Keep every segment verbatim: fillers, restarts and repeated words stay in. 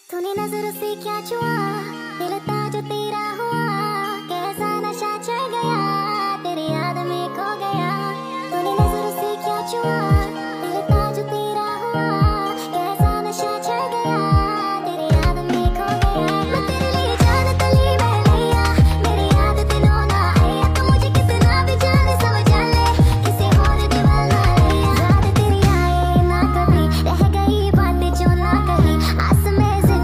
तूने नजरों से क्या छुआ, दिल था जो तेरा हुआ, कैसा नशा चढ़ गया, तेरी याद में खो गया। तूने नजरों से क्या छुआ, दिल था जो तेरा हुआ, कैसा नशा चढ़ गया, तेरी याद में खो गया। मैं तेरे लिए जान तली में लिया, मेरी याद दिनों ना आया, तो मुझे कितना भी जाने समझ ले, किसी और दीवाना लिया। याद तेरी आए ना कभी, रह गई बातें जो ना कही, आस में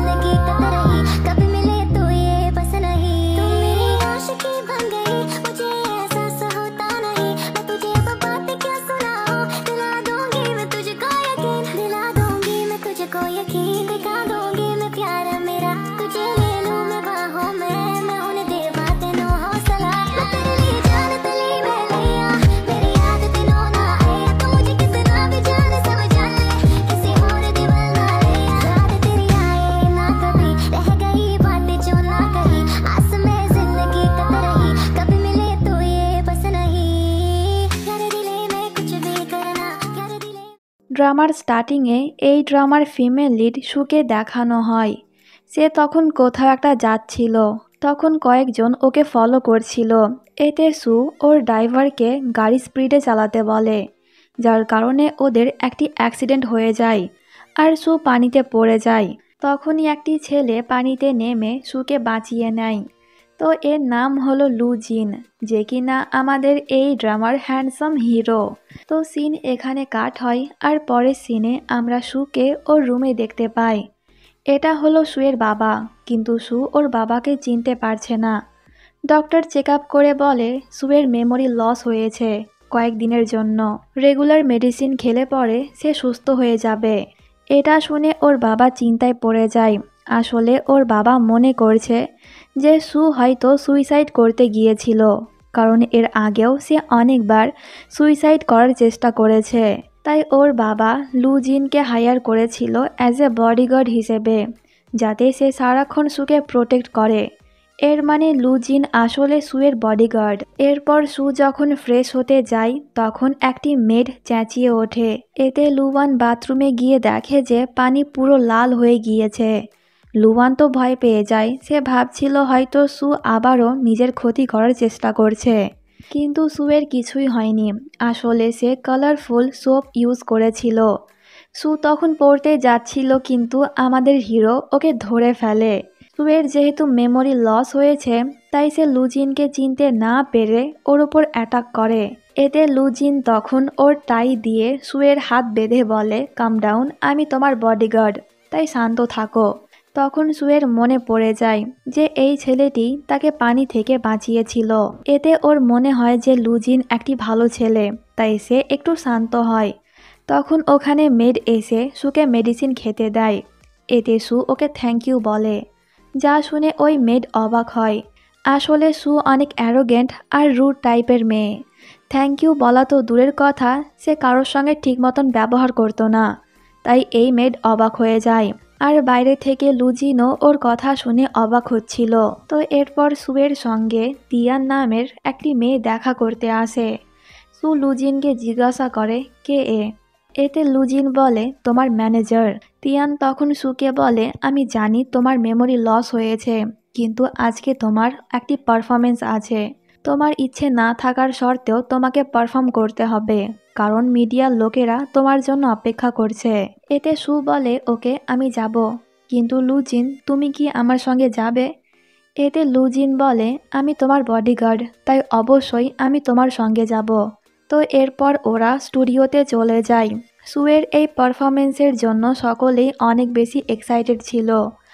कभी मिले तो ये बस नहीं। तुम मेरी आशिकी बन गई, मुझे एहसास होता नहीं, मैं तुझे अब बातें क्या सुनाऊं, दिला दूंगी मैं तुझको यकीन, दिला दूंगी मैं तुझको यकीन, दिखा दूंगी मैं प्यार मेरा, तुझे ले लूं मैं बाहों में, मैं उन्हें दे बातें नो हौसला। मैं तेरे लिए जान तली में लिया, मेरी याद दिनों ना आया, तो मुझे कितना भी जाने समझ ले, किसी और दीवाना लिया। याद तेरी आए ना कभी, रह गई बातें जो ना कही, आस में जिंदगी कत रही, कभी मिले तो ये बस नहीं। यार दिले में कुछ भी करना, यार दिले। ড্রামার স্টার্টিংয়ে এই ড্রামার ফিমেল লিড সুকে দেখানো হয়। সে তখন কোথাও একটা যাচ্ছিল, তখন কয়েকজন ওকে ফলো করছিল। এতে সু ওর ড্রাইভারকে গাড়ি স্পিডে চালাতে বলে, যার কারণে ওদের একটি অ্যাক্সিডেন্ট হয়ে যায় আর সু পানিতে পড়ে যায়। তখনই একটি ছেলে পানিতে নেমে সুকে বাঁচিয়ে নেয়। তো এর নাম হলো লু জিন, যে কিনা আমাদের এই ড্রামার হ্যান্ডসাম হিরো। তো সিন এখানে কাট হয় আর পরের সিনে আমরা সুকে ওর রুমে দেখতে পাই। এটা হলো সুয়ের বাবা, কিন্তু সু ওর বাবাকে চিনতে পারছে না। ডক্টর চেক আপ করে বলে সুয়ের মেমোরি লস হয়েছে কয়েকদিনের জন্য, রেগুলার মেডিসিন খেলে পরে সে সুস্থ হয়ে যাবে। এটা শুনে ওর বাবা চিন্তায় পড়ে যায়। আসলে ওর বাবা মনে করছে যে সু হয়তো সুইসাইড করতে গিয়েছিল, কারণ এর আগেও সে অনেকবার সুইসাইড করার চেষ্টা করেছে। তাই ওর বাবা লু জিনকে হায়ার করেছিল অ্যাজ এ বডিগার্ড হিসেবে, যাতে সে সারাক্ষণ সুকে প্রোটেক্ট করে। এর মানে লু জিন আসলে সুয়ের বডিগার্ড। এরপর সু যখন ফ্রেশ হতে যায় তখন একটি মেড চেঁচিয়ে ওঠে। এতে লুয়ান বাথরুমে গিয়ে দেখে যে পানি পুরো লাল হয়ে গিয়েছে। লুয়ান তো ভয় পেয়ে যায়, সে ভাবছিল হয়তো সু আবারও নিজের ক্ষতি করার চেষ্টা করছে, কিন্তু সুয়ের কিছুই হয়নি। আসলে সে কালারফুল সোপ ইউজ করেছিল। সু তখন পড়তে যাচ্ছিল, কিন্তু আমাদের হিরো ওকে ধরে ফেলে। সুয়ের যেহেতু মেমোরি লস হয়েছে, তাই সে লুজিনকে চিনতে না পেরে ওর ওপর অ্যাটাক করে। এতে লুজিন তখন ওর টাই দিয়ে সুয়ের হাত বেঁধে বলে, কাম ডাউন, আমি তোমার বডিগার্ড, তাই শান্ত থাকো। তখন সুয়ের মনে পড়ে যায় যে এই ছেলেটি তাকে পানি থেকে বাঁচিয়েছিল। এতে ওর মনে হয় যে লুজিন একটি ভালো ছেলে, তাই সে একটু শান্ত হয়। তখন ওখানে মেড এসে সুকে মেডিসিন খেতে দেয়। এতে সু ওকে থ্যাংক ইউ বলে, যা শুনে ওই মেড অবাক হয়। আসলে সু অনেক অ্যারোগেন্ট আর রুড টাইপের মেয়ে। থ্যাংক ইউ বলা তো দূরের কথা, সে কারোর সঙ্গে ঠিক মতন ব্যবহার করতো না। তাই এই মেড অবাক হয়ে যায়। আর বাইরে থেকে লুজিনও ওর কথা শুনে অবাক হচ্ছিল। তো এরপর সুয়ের সঙ্গে তিয়ান নামের একটি মেয়ে দেখা করতে আসে। সু লুজিনকে জিজ্ঞাসা করে, কে এ? এতে লুজিন বলে, তোমার ম্যানেজার। তিয়ান তখন সুকে বলে, আমি জানি তোমার মেমোরি লস হয়েছে, কিন্তু আজকে তোমার একটি পারফরমেন্স আছে। তোমার ইচ্ছে না থাকার সত্ত্বেও তোমাকে পারফর্ম করতে হবে, কারণ মিডিয়ার লোকেরা তোমার জন্য অপেক্ষা করছে। এতে সু বলে, ওকে আমি যাব, কিন্তু লুজিন তুমি কি আমার সঙ্গে যাবে? এতে লুজিন বলে, আমি তোমার বডিগার্ড, তাই অবশ্যই আমি তোমার সঙ্গে যাব। তো এরপর ওরা স্টুডিওতে চলে যায়। সুয়ের এই পারফরমেন্সের জন্য সকলেই অনেক বেশি এক্সাইটেড ছিল।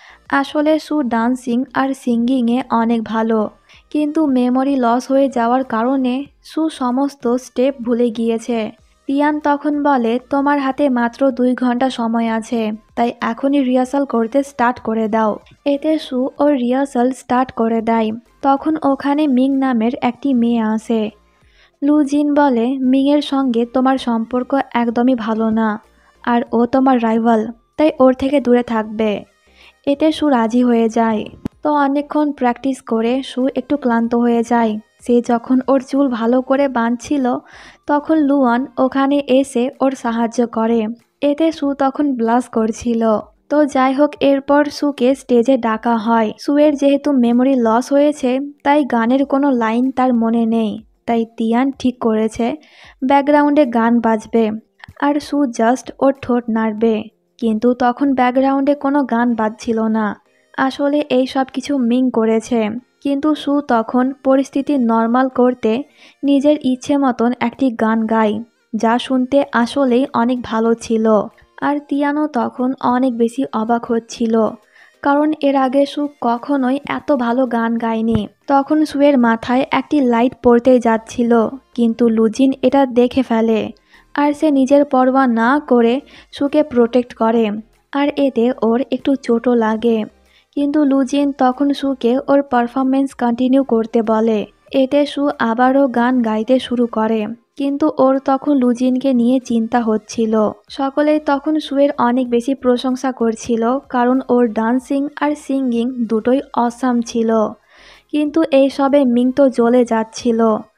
আসলে সু ডান্সিং আর সিঙ্গিংয়ে অনেক ভালো, কিন্তু মেমোরি লস হয়ে যাওয়ার কারণে সু সমস্ত স্টেপ ভুলে গিয়েছে। তিয়ান তখন বলে, তোমার হাতে মাত্র দুই ঘন্টা সময় আছে, তাই এখনই রিহার্সাল করতে স্টার্ট করে দাও। এতে সু ওর রিহার্সাল স্টার্ট করে দেয়। তখন ওখানে মিং নামের একটি মেয়ে আসে। লুজিন বলে, মিংয়ের সঙ্গে তোমার সম্পর্ক একদমই ভালো না, আর ও তোমার রাইভাল, তাই ওর থেকে দূরে থাকবে। এতে সু রাজি হয়ে যায়। তো অনেকক্ষণ প্র্যাকটিস করে সু একটু ক্লান্ত হয়ে যায়। সে যখন ওর চুল ভালো করে বাঁধছিল তখন লুয়ান ওখানে এসে ওর সাহায্য করে। এতে সু তখন ব্লাশ করছিল। তো যাই হোক, এরপর সুকে স্টেজে ডাকা হয়। সুয়ের যেহেতু মেমোরি লস হয়েছে, তাই গানের কোনো লাইন তার মনে নেই। তাই তিয়ান ঠিক করেছে ব্যাকগ্রাউন্ডে গান বাজবে আর সু জাস্ট ওর ঠোঁট নাড়বে। কিন্তু তখন ব্যাকগ্রাউন্ডে কোনো গান বাজছিল না। আসলে এই সব কিছু মিং করেছে। কিন্তু সু তখন পরিস্থিতি নর্মাল করতে নিজের ইচ্ছে মতন একটি গান গায়, যা শুনতে আসলেই অনেক ভালো ছিল। আর তিয়ানও তখন অনেক বেশি অবাক হচ্ছিল, কারণ এর আগে সু কখনোই এত ভালো গান গায়নি। তখন সুয়ের মাথায় একটি লাইট পড়তে যাচ্ছিল, কিন্তু লুজিন এটা দেখে ফেলে আর সে নিজের পরোয়া না করে সুকে প্রোটেক্ট করে। আর এতে ওর একটু চোটও লাগে, কিন্তু লুজিন তখন সুকে ওর পারফরমেন্স কন্টিনিউ করতে বলে। এতে সু আবারও গান গাইতে শুরু করে, কিন্তু ওর তখন লুজিনকে নিয়ে চিন্তা হচ্ছিল। সকলেই তখন সুয়ের অনেক বেশি প্রশংসা করছিল, কারণ ওর ডান্সিং আর সিঙ্গিং দুটোই অসাম ছিল। কিন্তু এই সবে মিং তো জ্বলে যাচ্ছিল।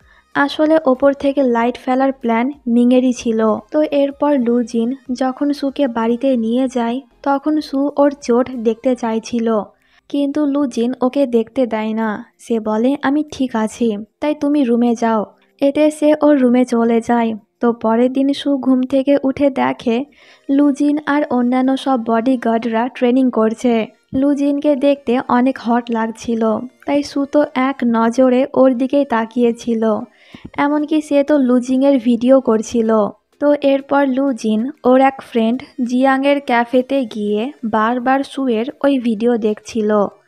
আসলে ওপর থেকে লাইট ফেলার প্ল্যান মিংয়েরই ছিল। তো এরপর লুজিন যখন সুকে বাড়িতে নিয়ে যায়, তখন সু ওর চোট দেখতে চাইছিল, কিন্তু লুজিন ওকে দেখতে দেয় না। সে বলে, আমি ঠিক আছি, তাই তুমি রুমে যাও। এতে সে ওর রুমে চলে যায়। তো পরের দিন সু ঘুম থেকে উঠে দেখে লুজিন আর অন্যান্য সব বডিগার্ডরা ট্রেনিং করছে। লুজিনকে দেখতে অনেক হট লাগছিল, তাই সু তো এক নজরে ওর দিকেই তাকিয়েছিল। এমনকি সে তো লুজিংয়ের ভিডিও করছিল। তো এরপর লুজিন ওর এক ফ্রেন্ড জিয়াংয়ের ক্যাফেতে গিয়ে বারবার সুয়ের ওই ভিডিও দেখছিল।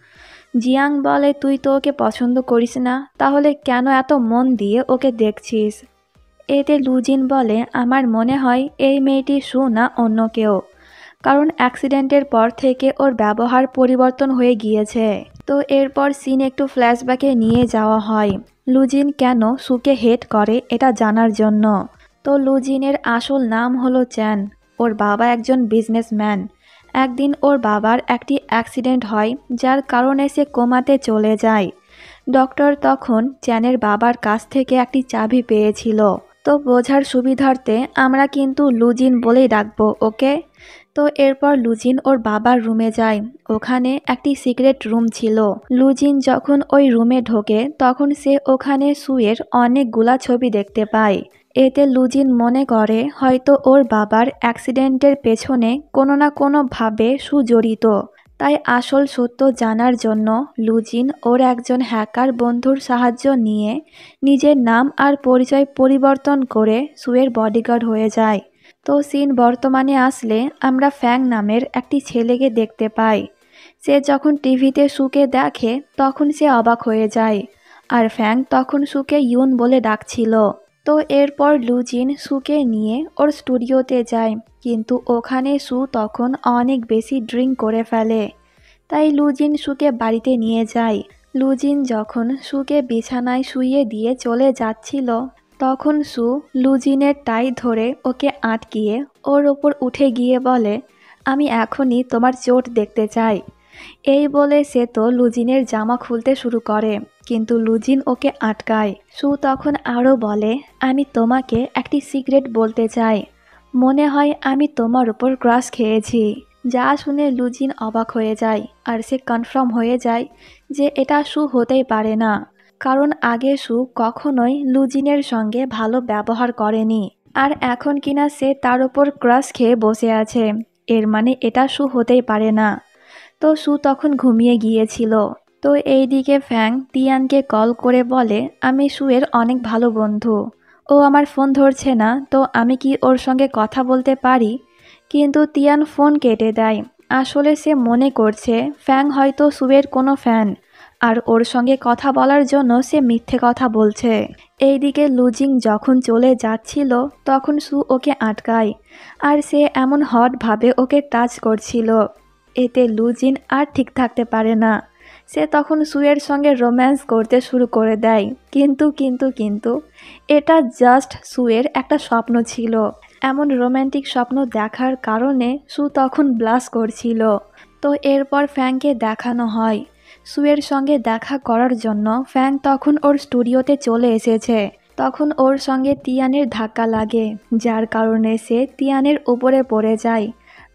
জিয়াং বলে, তুই তো ওকে পছন্দ করিস না, তাহলে কেন এত মন দিয়ে ওকে দেখছিস? এতে লুজিন বলে, আমার মনে হয় এই মেয়েটি সু না অন্য কেউ, কারণ অ্যাক্সিডেন্টের পর থেকে ওর ব্যবহার পরিবর্তন হয়ে গিয়েছে। তো এরপর সিন একটু ফ্ল্যাশব্যাকে নিয়ে যাওয়া হয় লুজিন কেন সুকে হেট করে এটা জানার জন্য। তো লুজিনের আসল নাম হলো চ্যান। ওর বাবা একজন বিজনেসম্যান। একদিন ওর বাবার একটি অ্যাক্সিডেন্ট হয়, যার কারণে সে কোমাতে চলে যায়। ডক্টর তখন চ্যানের বাবার কাছ থেকে একটি চাবি পেয়েছিল। তো বোঝার সুবিধার্থে আমরা কিন্তু লুজিন বলেই ডাকবো, ওকে? তো এরপর লুজিন ওর বাবার রুমে যায়। ওখানে একটি সিক্রেট রুম ছিল। লুজিন যখন ওই রুমে ঢোকে, তখন সে ওখানে সুয়ের অনেকগুলা ছবি দেখতে পায়। এতে লুজিন মনে করে হয়তো ওর বাবার অ্যাক্সিডেন্টের পেছনে কোনো না কোনোভাবে সু জড়িত। তাই আসল সত্য জানার জন্য লুজিন ওর একজন হ্যাকার বন্ধুর সাহায্য নিয়ে নিজের নাম আর পরিচয় পরিবর্তন করে সুয়ের বডিগার্ড হয়ে যায়। তো সিন বর্তমানে আসলে আমরা ফ্যাং নামের একটি ছেলেকে দেখতে পাই। সে যখন টিভিতে সুকে দেখে, তখন সে অবাক হয়ে যায়। আর ফ্যাং তখন সুকে ইউন বলে ডাকছিল। তো এরপর লুজিন সুকে নিয়ে ওর স্টুডিওতে যায়, কিন্তু ওখানে সু তখন অনেক বেশি ড্রিঙ্ক করে ফেলে। তাই লুজিন সুকে বাড়িতে নিয়ে যায়। লুজিন যখন সুকে বিছানায় শুইয়ে দিয়ে চলে যাচ্ছিল, তখন সু লুজিনের টাই ধরে ওকে আটকিয়ে ওর ওপর উঠে গিয়ে বলে, আমি এখনই তোমার চোট দেখতে চাই। এই বলে সে তো লুজিনের জামা খুলতে শুরু করে, কিন্তু লুজিন ওকে আটকায়। সু তখন আরও বলে, আমি তোমাকে একটি সিক্রেট বলতে চাই। মনে হয় আমি তোমার উপর ক্রাশ খেয়েছি। যা শুনে লুজিন অবাক হয়ে যায়, আর সে কনফার্ম হয়ে যায় যে এটা সু হতেই পারে না, কারণ আগে সু কখনোই লুজিনের সঙ্গে ভালো ব্যবহার করেনি। আর এখন কিনা সে তার উপর ক্রাশ খেয়ে বসে আছে, এর মানে এটা সু হতেই পারে না। তো সু তখন ঘুমিয়ে গিয়েছিল। তো এইদিকে ফ্যাং তিয়ানকে কল করে বলে, আমি সুয়ের অনেক ভালো বন্ধু, ও আমার ফোন ধরছে না, তো আমি কি ওর সঙ্গে কথা বলতে পারি? কিন্তু তিয়ান ফোন কেটে দেয়। আসলে সে মনে করছে ফ্যাং হয়তো সুয়ের কোনো ফ্যান, আর ওর সঙ্গে কথা বলার জন্য সে মিথ্যে কথা বলছে। এইদিকে লুজিং যখন চলে যাচ্ছিল, তখন সু ওকে আটকায়, আর সে এমন হটভাবে ওকে টাচ করছিল। এতে লুজিন আর ঠিক থাকতে পারে না। সে তখন সুয়ের সঙ্গে রোম্যান্স করতে শুরু করে দেয়। কিন্তু কিন্তু কিন্তু এটা জাস্ট সুয়ের একটা স্বপ্ন ছিল। এমন রোম্যান্টিক স্বপ্ন দেখার কারণে সু তখন ব্লাশ করছিল। তো এরপর ফ্যাংকে দেখানো হয় সুয়ের সঙ্গে দেখা করার জন্য। ফ্যাং তখন ওর স্টুডিওতে চলে এসেছে। তখন ওর সঙ্গে তিয়ানের ধাক্কা লাগে, যার কারণে সে তিয়ানের উপরে পড়ে যায়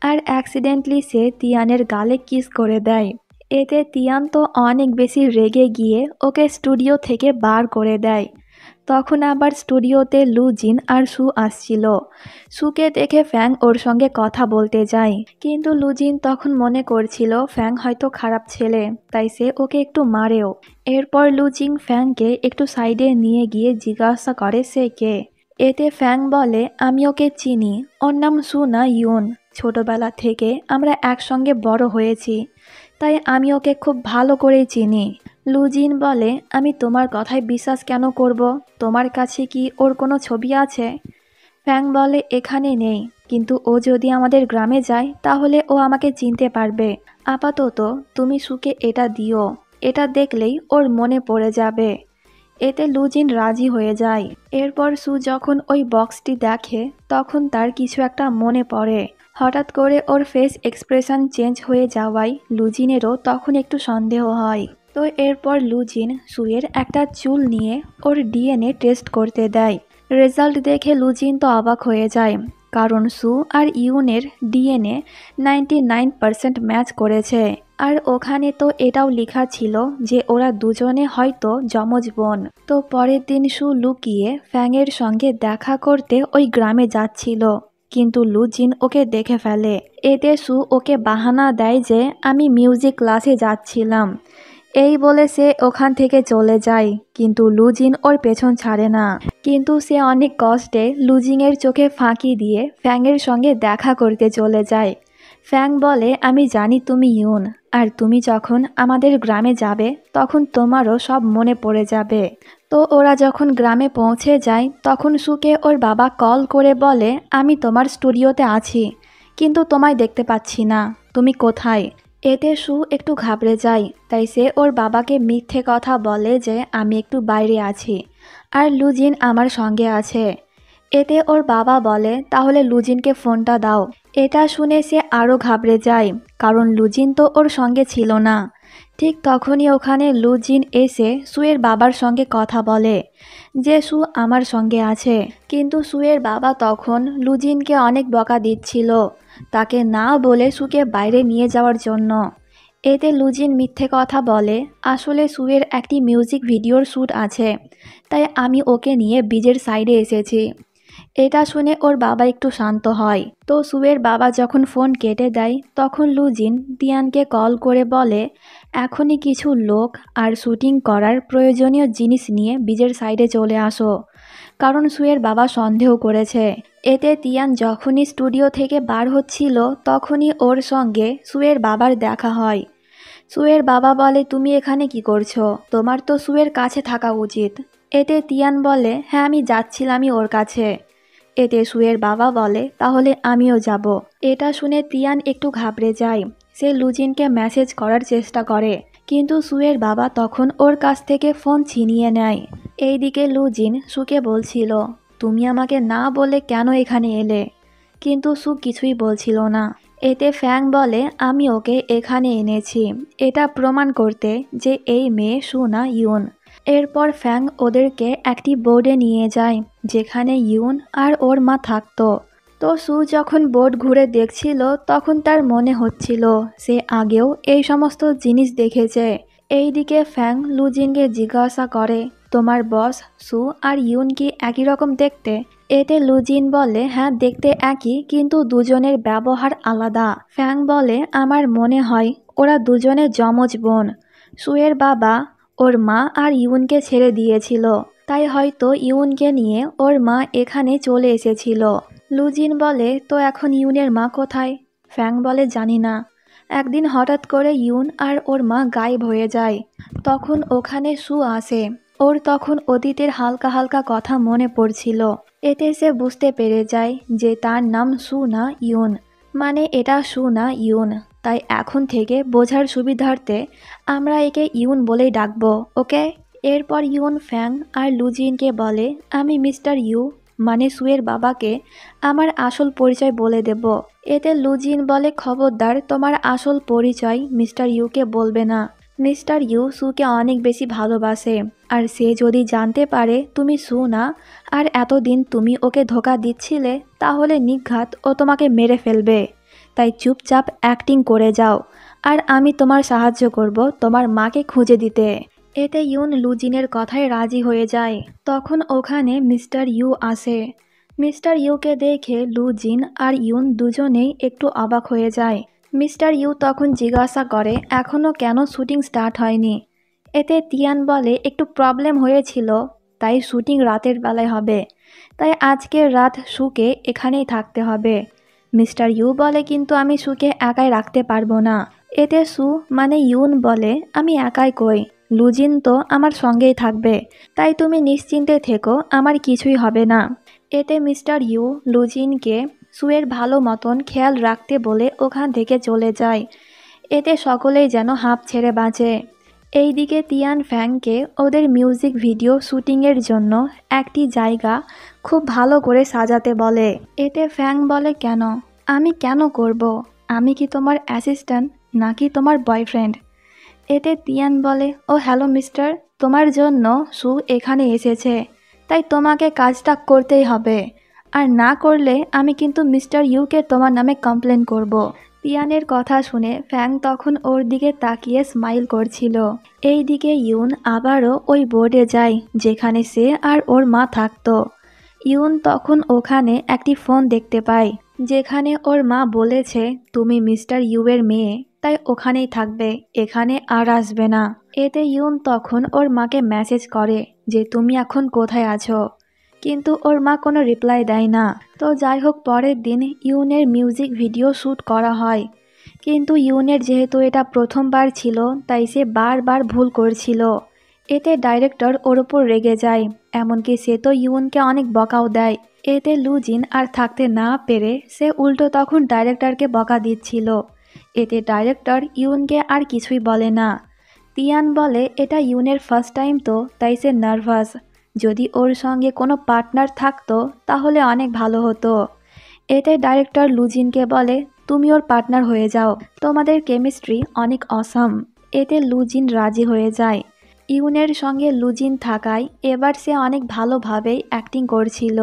আর অ্যাক্সিডেন্টলি সে তিয়ানের গালে কিস করে দেয়। এতে তিয়ান তো অনেক বেশি রেগে গিয়ে ওকে স্টুডিও থেকে বার করে দেয়। তখন আবার স্টুডিওতে লু জিন আর সু আসছিল। সুকে দেখে ফ্যাং ওর সঙ্গে কথা বলতে যায়, কিন্তু লু জিন তখন মনে করছিল ফ্যাং হয়তো খারাপ ছেলে, তাই সে ওকে একটু মারেও। এরপর লু জিন ফ্যাংকে একটু সাইডে নিয়ে গিয়ে জিজ্ঞাসা করে সে কে। এতে ফ্যাং বলে আমি ওকে চিনি, ওর নাম সু না ইউন। ছোটবেলা থেকে আমরা একসঙ্গে বড় হয়েছি, তাই আমি ওকে খুব ভালো করেই চিনি। লু জিন বলে আমি তোমার কথায় বিশ্বাস কেন করব? তোমার কাছে কি ওর কোনো ছবি আছে? ফ্যাং বলে এখানে নেই, কিন্তু ও যদি আমাদের গ্রামে যায় তাহলে ও আমাকে চিনতে পারবে। আপাতত তুমি সুকে এটা দিও, এটা দেখলেই ওর মনে পড়ে যাবে। এতে লু জিন রাজি হয়ে যায়। এরপর সু যখন ওই বক্সটি দেখে তখন তার কিছু একটা মনে পড়ে। হঠাৎ করে ওর ফেস এক্সপ্রেশন চেঞ্জ হয়ে যাওয়ায় লু জিনেরও তখন একটু সন্দেহ হয়। তো এরপর লু জিন সুয়ের একটা চুল নিয়ে ওর ডিএনএ টেস্ট করতে দেয়। রেজাল্ট দেখে লু জিন তো অবাক হয়ে যায়, কারণ সু আর ইউনের DNA ninety nine percent match করেছে। আর ওখানে তো এটাও লেখা ছিল যে ওরা দুজনে হয়তো যমজ বোন। তো পরের দিন সু লুকিয়ে ফ্যাংয়ের সঙ্গে দেখা করতে ওই গ্রামে যাচ্ছিল, কিন্তু লু জিন ওকে দেখে ফেলে। এতে সু ওকে বাহানা দেয় যে আমি মিউজিক ক্লাসে যাচ্ছিলাম। এই বলে সে ওখান থেকে চলে যায়, কিন্তু লু জিন ওর পেছন ছাড়ে না। কিন্তু সে অনেক কষ্টে লু জিনের চোখে ফাঁকি দিয়ে ফ্যাংয়ের সঙ্গে দেখা করতে চলে যায়। ফ্যাং বলে আমি জানি তুমি ইউন, আর তুমি যখন আমাদের গ্রামে যাবে তখন তোমারও সব মনে পড়ে যাবে। তো ওরা যখন গ্রামে পৌঁছে যায় তখন সুকে ওর বাবা কল করে বলে আমি তোমার স্টুডিওতে আছি, কিন্তু তোমায় দেখতে পাচ্ছি না, তুমি কোথায়? এতে সু একটু ঘাবড়ে যায়, তাই সে ওর বাবাকে মিথ্যে কথা বলে যে আমি একটু বাইরে আছি আর লু জিন আমার সঙ্গে আছে। এতে ওর বাবা বলে তাহলে লু জিনকে ফোনটা দাও। এটা শুনে সে আরও ঘাবড়ে যায়, কারণ লু জিন তো ওর সঙ্গে ছিল না। ঠিক তখনই ওখানে লু জিন এসে সুয়ের বাবার সঙ্গে কথা বলে যে সু আমার সঙ্গে আছে, কিন্তু সুয়ের বাবা তখন লু জিনকে অনেক বকা দিচ্ছিল তাকে না বলে সুকে বাইরে নিয়ে যাওয়ার জন্য। এতে লু জিন মিথ্যে কথা বলে আসলে সুয়ের একটি মিউজিক ভিডিওর শ্যুট আছে, তাই আমি ওকে নিয়ে বীজের সাইডে এসেছি। এটা শুনে ওর বাবা একটু শান্ত হয়। তো সুয়ের বাবা যখন ফোন কেটে দেয় তখন লু জিন তিয়ানকে কল করে বলে এখনই কিছু লোক আর শুটিং করার প্রয়োজনীয় জিনিস নিয়ে বীজের সাইডে চলে আসো, কারণ সুয়ের বাবা সন্দেহ করেছে। এতে তিয়ান যখনই স্টুডিও থেকে বার হচ্ছিল তখনই ওর সঙ্গে সুয়ের বাবার দেখা হয়। সুয়ের বাবা বলে তুমি এখানে কি করছো? তোমার তো সুয়ের কাছে থাকা উচিত। এতে তিয়ান বলে হ্যাঁ আমি যাচ্ছিলামই ওর কাছে। এতে সুয়ের বাবা বলে তাহলে আমিও যাব। এটা শুনে তিয়ান একটু ঘাবড়ে যায়। সে লু জিনকে মেসেজ করার চেষ্টা করে, কিন্তু সুয়ের বাবা তখন ওর কাছ থেকে ফোন ছিনিয়ে নেয়। এইদিকে লু জিন সুকে বলছিল তুমি আমাকে না বলে কেন এখানে এলে, কিন্তু সু কিছুই বলছিল না। এতে ফ্যাং বলে আমি ওকে এখানে এনেছি এটা প্রমাণ করতে যে এই মেয়ে সু না ইউন। এরপর ফ্যাং ওদেরকে একটি বোর্ডে নিয়ে যায় যেখানে ইউন আর ওর মা থাকতো। তো সু যখন বোর্ড ঘুরে দেখছিল তখন তার মনে হচ্ছিল সে আগেও এই সমস্ত জিনিস দেখেছে। এইদিকে ফ্যাং লু জিনকে জিজ্ঞাসা করে তোমার বস সু আর ইউন কি একই রকম দেখতে? এতে লু জিন বলে হ্যাঁ দেখতে একই, কিন্তু দুজনের ব্যবহার আলাদা। ফ্যাং বলে আমার মনে হয় ওরা দুজনে যমজ বোন। সুয়ের বাবা ওর মা আর ইউনকে ছেড়ে দিয়েছিল, তাই হয়তো ইউনকে নিয়ে ওর মা এখানে চলে এসেছিল। লু জিন বলে তো এখন ইউনের মা কোথায়? ফ্যাং বলে জানি না। একদিন হঠাৎ করে ইউন আর ওর মা গায়েব হয়ে যায়। তখন ওখানে সু আসে। ওর তখন অতীতের হালকা হালকা কথা মনে পড়ছিল। এতে সে বুঝতে পেরে যায় যে তার নাম সু না ইউন, মানে এটা সু না ইউন। তাই এখন থেকে বোঝার সুবিধার্থে আমরা একে ইউন বলেই ডাকবো, ওকে? এরপর ইউন ফ্যাং আর লু জিনকে বলে আমি মিস্টার ইউ মানে সুয়ের বাবাকে আমার আসল পরিচয় বলে দেব। এতে লু জিন বলে খবরদার তোমার আসল পরিচয় মিস্টার ইউকে বলবে না। মিস্টার ইউ সুকে অনেক বেশি ভালোবাসে, আর সে যদি জানতে পারে তুমি সু না আর এতদিন তুমি ওকে ধোকা দিচ্ছিলে তাহলে নিঘাত ও তোমাকে মেরে ফেলবে। তাই চুপচাপ অ্যাক্টিং করে যাও, আর আমি তোমার সাহায্য করব তোমার মাকে খুঁজে দিতে। এতে ইউন লুজিনের কথায় রাজি হয়ে যায়। তখন ওখানে মিস্টার ইউ আসে। মিস্টার ইউকে দেখে লুজিন আর ইউন দুজনেই একটু অবাক হয়ে যায়। মিস্টার ইউ তখন জিজ্ঞাসা করে এখনও কেন শুটিং স্টার্ট হয়নি। এতে তিয়ান বলে একটু প্রবলেম হয়েছিল, তাই শুটিং রাতের বেলায় হবে, তাই আজকের রাত সুকে এখানেই থাকতে হবে। মিস্টার ইউ বলে কিন্তু আমি সুকে একাই রাখতে পারবো না। এতে সু মানে ইউন বলে আমি একাই কই, লুজিন তো আমার সঙ্গেই থাকবে, তাই তুমি নিশ্চিন্তে থেকো, আমার কিছুই হবে না। এতে মিস্টার ইউ লুজিনকে সুয়ের ভালো মতন খেয়াল রাখতে বলে ওখান থেকে চলে যায়। এতে সকলেই যেন হাঁপ ছেড়ে বাঁচে। এইদিকে তিয়ান ফ্যাংকে ওদের মিউজিক ভিডিও শুটিংয়ের জন্য একটি জায়গা খুব ভালো করে সাজাতে বলে। এতে ফ্যাং বলে কেন, আমি কেন করব, আমি কি তোমার অ্যাসিস্ট্যান্ট নাকি তোমার বয়ফ্রেন্ড? এতে তিয়ান বলে ও হ্যালো মিস্টার, তোমার জন্য সু এখানে এসেছে, তাই তোমাকে কাজটা করতেই হবে, আর না করলে আমি কিন্তু মিস্টার ইউকে তোমার নামে কমপ্লেন করব। তিয়ানের কথা শুনে ফ্যাং তখন ওর দিকে তাকিয়ে স্মাইল করছিল। এই দিকে ইউন আবারও ওই বোর্ডে যায় যেখানে সে আর ওর মা থাকতো। ইউন তখন ওখানে একটি ফোন দেখতে পায় যেখানে ওর মা বলেছে তুমি মিস্টার ইউ এর মেয়ে, তাই ওখানেই থাকবে, এখানে আর আসবে না। এতে ইউন তখন ওর মাকে মেসেজ করে যে তুমি এখন কোথায় আছো, কিন্তু ওর মা কোনো রিপ্লাই দেয় না। তো যাই হোক, পরের দিন ইউনের মিউজিক ভিডিও শ্যুট করা হয়, কিন্তু ইউনের যেহেতু এটা প্রথমবার ছিল তাই সে বারবার ভুল করছিল। এতে ডাইরেক্টর ওর ওপর রেগে যায়, এমনকি সে তো ইউনকে অনেক বকাও দেয়। এতে লুজিন আর থাকতে না পেরে সে উল্টো তখন ডাইরেক্টরকে বকা দিচ্ছিল। এতে ডাইরেক্টর ইউনকে আর কিছুই বলে না। তিয়ান বলে এটা ইউনের ফার্স্ট টাইম তো, তাই সে নার্ভাস, যদি ওর সঙ্গে কোনো পার্টনার থাকতো তাহলে অনেক ভালো হতো। এতে ডাইরেক্টর লুজিনকে বলে তুমি ওর পার্টনার হয়ে যাও, তোমাদের কেমিস্ট্রি অনেক অসাম। এতে লুজিন রাজি হয়ে যায়। ইউনের সঙ্গে লুজিন থাকায় এবার সে অনেক ভালোভাবেই অ্যাক্টিং করছিল।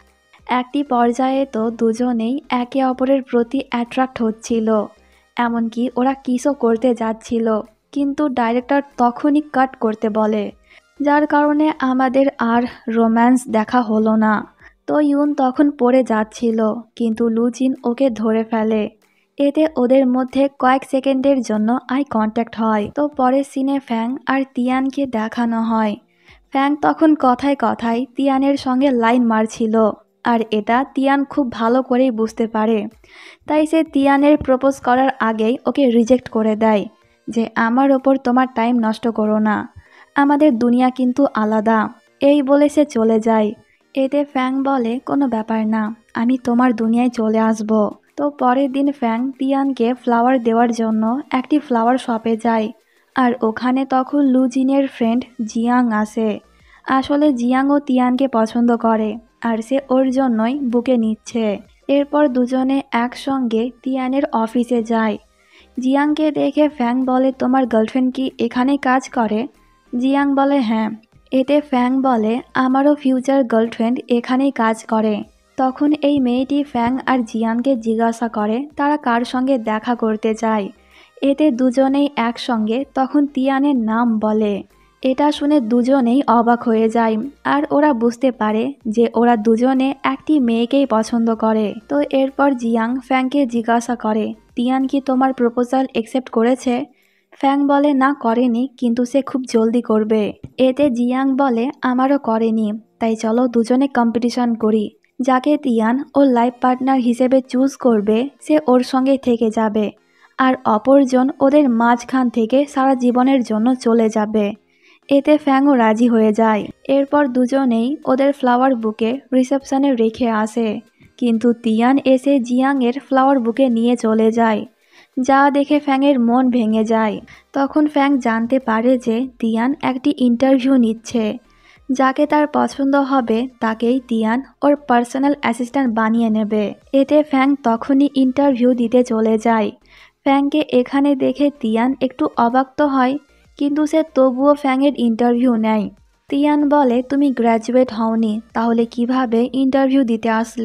একটি পর্যায়ে তো দুজনেই একে অপরের প্রতি অ্যাট্রাক্ট হচ্ছিল, এমনকি ওরা কিসও করতে যাচ্ছিল, কিন্তু ডাইরেক্টর তখনই কাট করতে বলে, যার কারণে আমাদের আর রোম্যান্স দেখা হলো না। তো ইউন তখন পড়ে যাচ্ছিল, কিন্তু লুজিন ওকে ধরে ফেলে। এতে ওদের মধ্যে কয়েক সেকেন্ডের জন্য আই কন্ট্যাক্ট হয়। তো পরের সিনে ফ্যাং আর তিয়ানকে দেখানো হয়। ফ্যাং তখন কথায় কথায় তিয়ানের সঙ্গে লাইন মারছিল, আর এটা তিয়ান খুব ভালো করেই বুঝতে পারে, তাই সে তিয়ানের প্রপোজ করার আগেই ওকে রিজেক্ট করে দেয় যে আমার ওপর তোমার টাইম নষ্ট করো না, আমাদের দুনিয়া কিন্তু আলাদা। এই বলে সে চলে যায়। এতে ফ্যাং বলে কোনো ব্যাপার না, আমি তোমার দুনিয়ায় চলে আসব। তো পরের দিন ফ্যাং তিয়ানকে ফ্লাওয়ার দেওয়ার জন্য একটি ফ্লাওয়ার শপে যায়, আর ওখানে তখন লুজিনের ফ্রেন্ড জিয়াং আসে। আসলে জিয়াং ও তিয়ানকে পছন্দ করে, আর সে ওর জন্যই বুকে নিচ্ছে। এরপর দুজনে একসঙ্গে তিয়ানের অফিসে যায়। জিয়াংকে দেখে ফ্যাং বলে তোমার গার্লফ্রেন্ড কি এখানে কাজ করে? জিয়াং বলে হ্যাঁ। এতে ফ্যাং বলে আমারও ফিউচার গার্লফ্রেন্ড এখানেই কাজ করে। তখন এই মেয়েটি ফ্যাং আর জিয়াংকে জিজ্ঞাসা করে তারা কার সঙ্গে দেখা করতে চায়। এতে দুজনেই একসঙ্গে তখন তিয়ানের নাম বলে। এটা শুনে দুজনেই অবাক হয়ে যায়, আর ওরা বুঝতে পারে যে ওরা দুজনে একটি মেয়েকেই পছন্দ করে। তো এরপর জিয়াং ফ্যাংকে জিজ্ঞাসা করে তিয়ান কি তোমার প্রপোজাল অ্যাকসেপ্ট করেছে? ফ্যাং বলে না করেনি, কিন্তু সে খুব জলদি করবে। এতে জিয়াং বলে আমারও করেনি, তাই চলো দুজনে কম্পিটিশন করি, যাকে তিয়ান ওর লাইফ পার্টনার হিসেবে চুজ করবে সে ওর সঙ্গে থেকে যাবে, আর অপরজন ওদের মাঝখান থেকে সারা জীবনের জন্য চলে যাবে। এতে ফ্যাংও রাজি হয়ে যায়। এরপর দুজনেই ওদের ফ্লাওয়ার বুকে রিসেপশনে রেখে আসে, কিন্তু তিয়ান এসে জিয়াংয়ের ফ্লাওয়ার বুকে নিয়ে চলে যায়, যা দেখে ফ্যাংয়ের মন ভেঙে যায়। তখন ফ্যাং জানতে পারে যে তিয়ান একটি ইন্টারভিউ নিচ্ছে, যাকে তার পছন্দ হবে তাকেই তিয়ান ওর পার্সোনাল অ্যাসিস্ট্যান্ট বানিয়ে নেবে। এতে ফ্যাং তখনই ইন্টারভিউ দিতে চলে যায়। ফ্যাংকে এখানে দেখে তিয়ান একটু অবাক তো হয়, কিন্তু সে তবুও ফ্যাংয়ের ইন্টারভিউ নেয়। তিয়ান বলে তুমি গ্র্যাজুয়েট হওনি, তাহলে কিভাবে ইন্টারভিউ দিতে আসলে?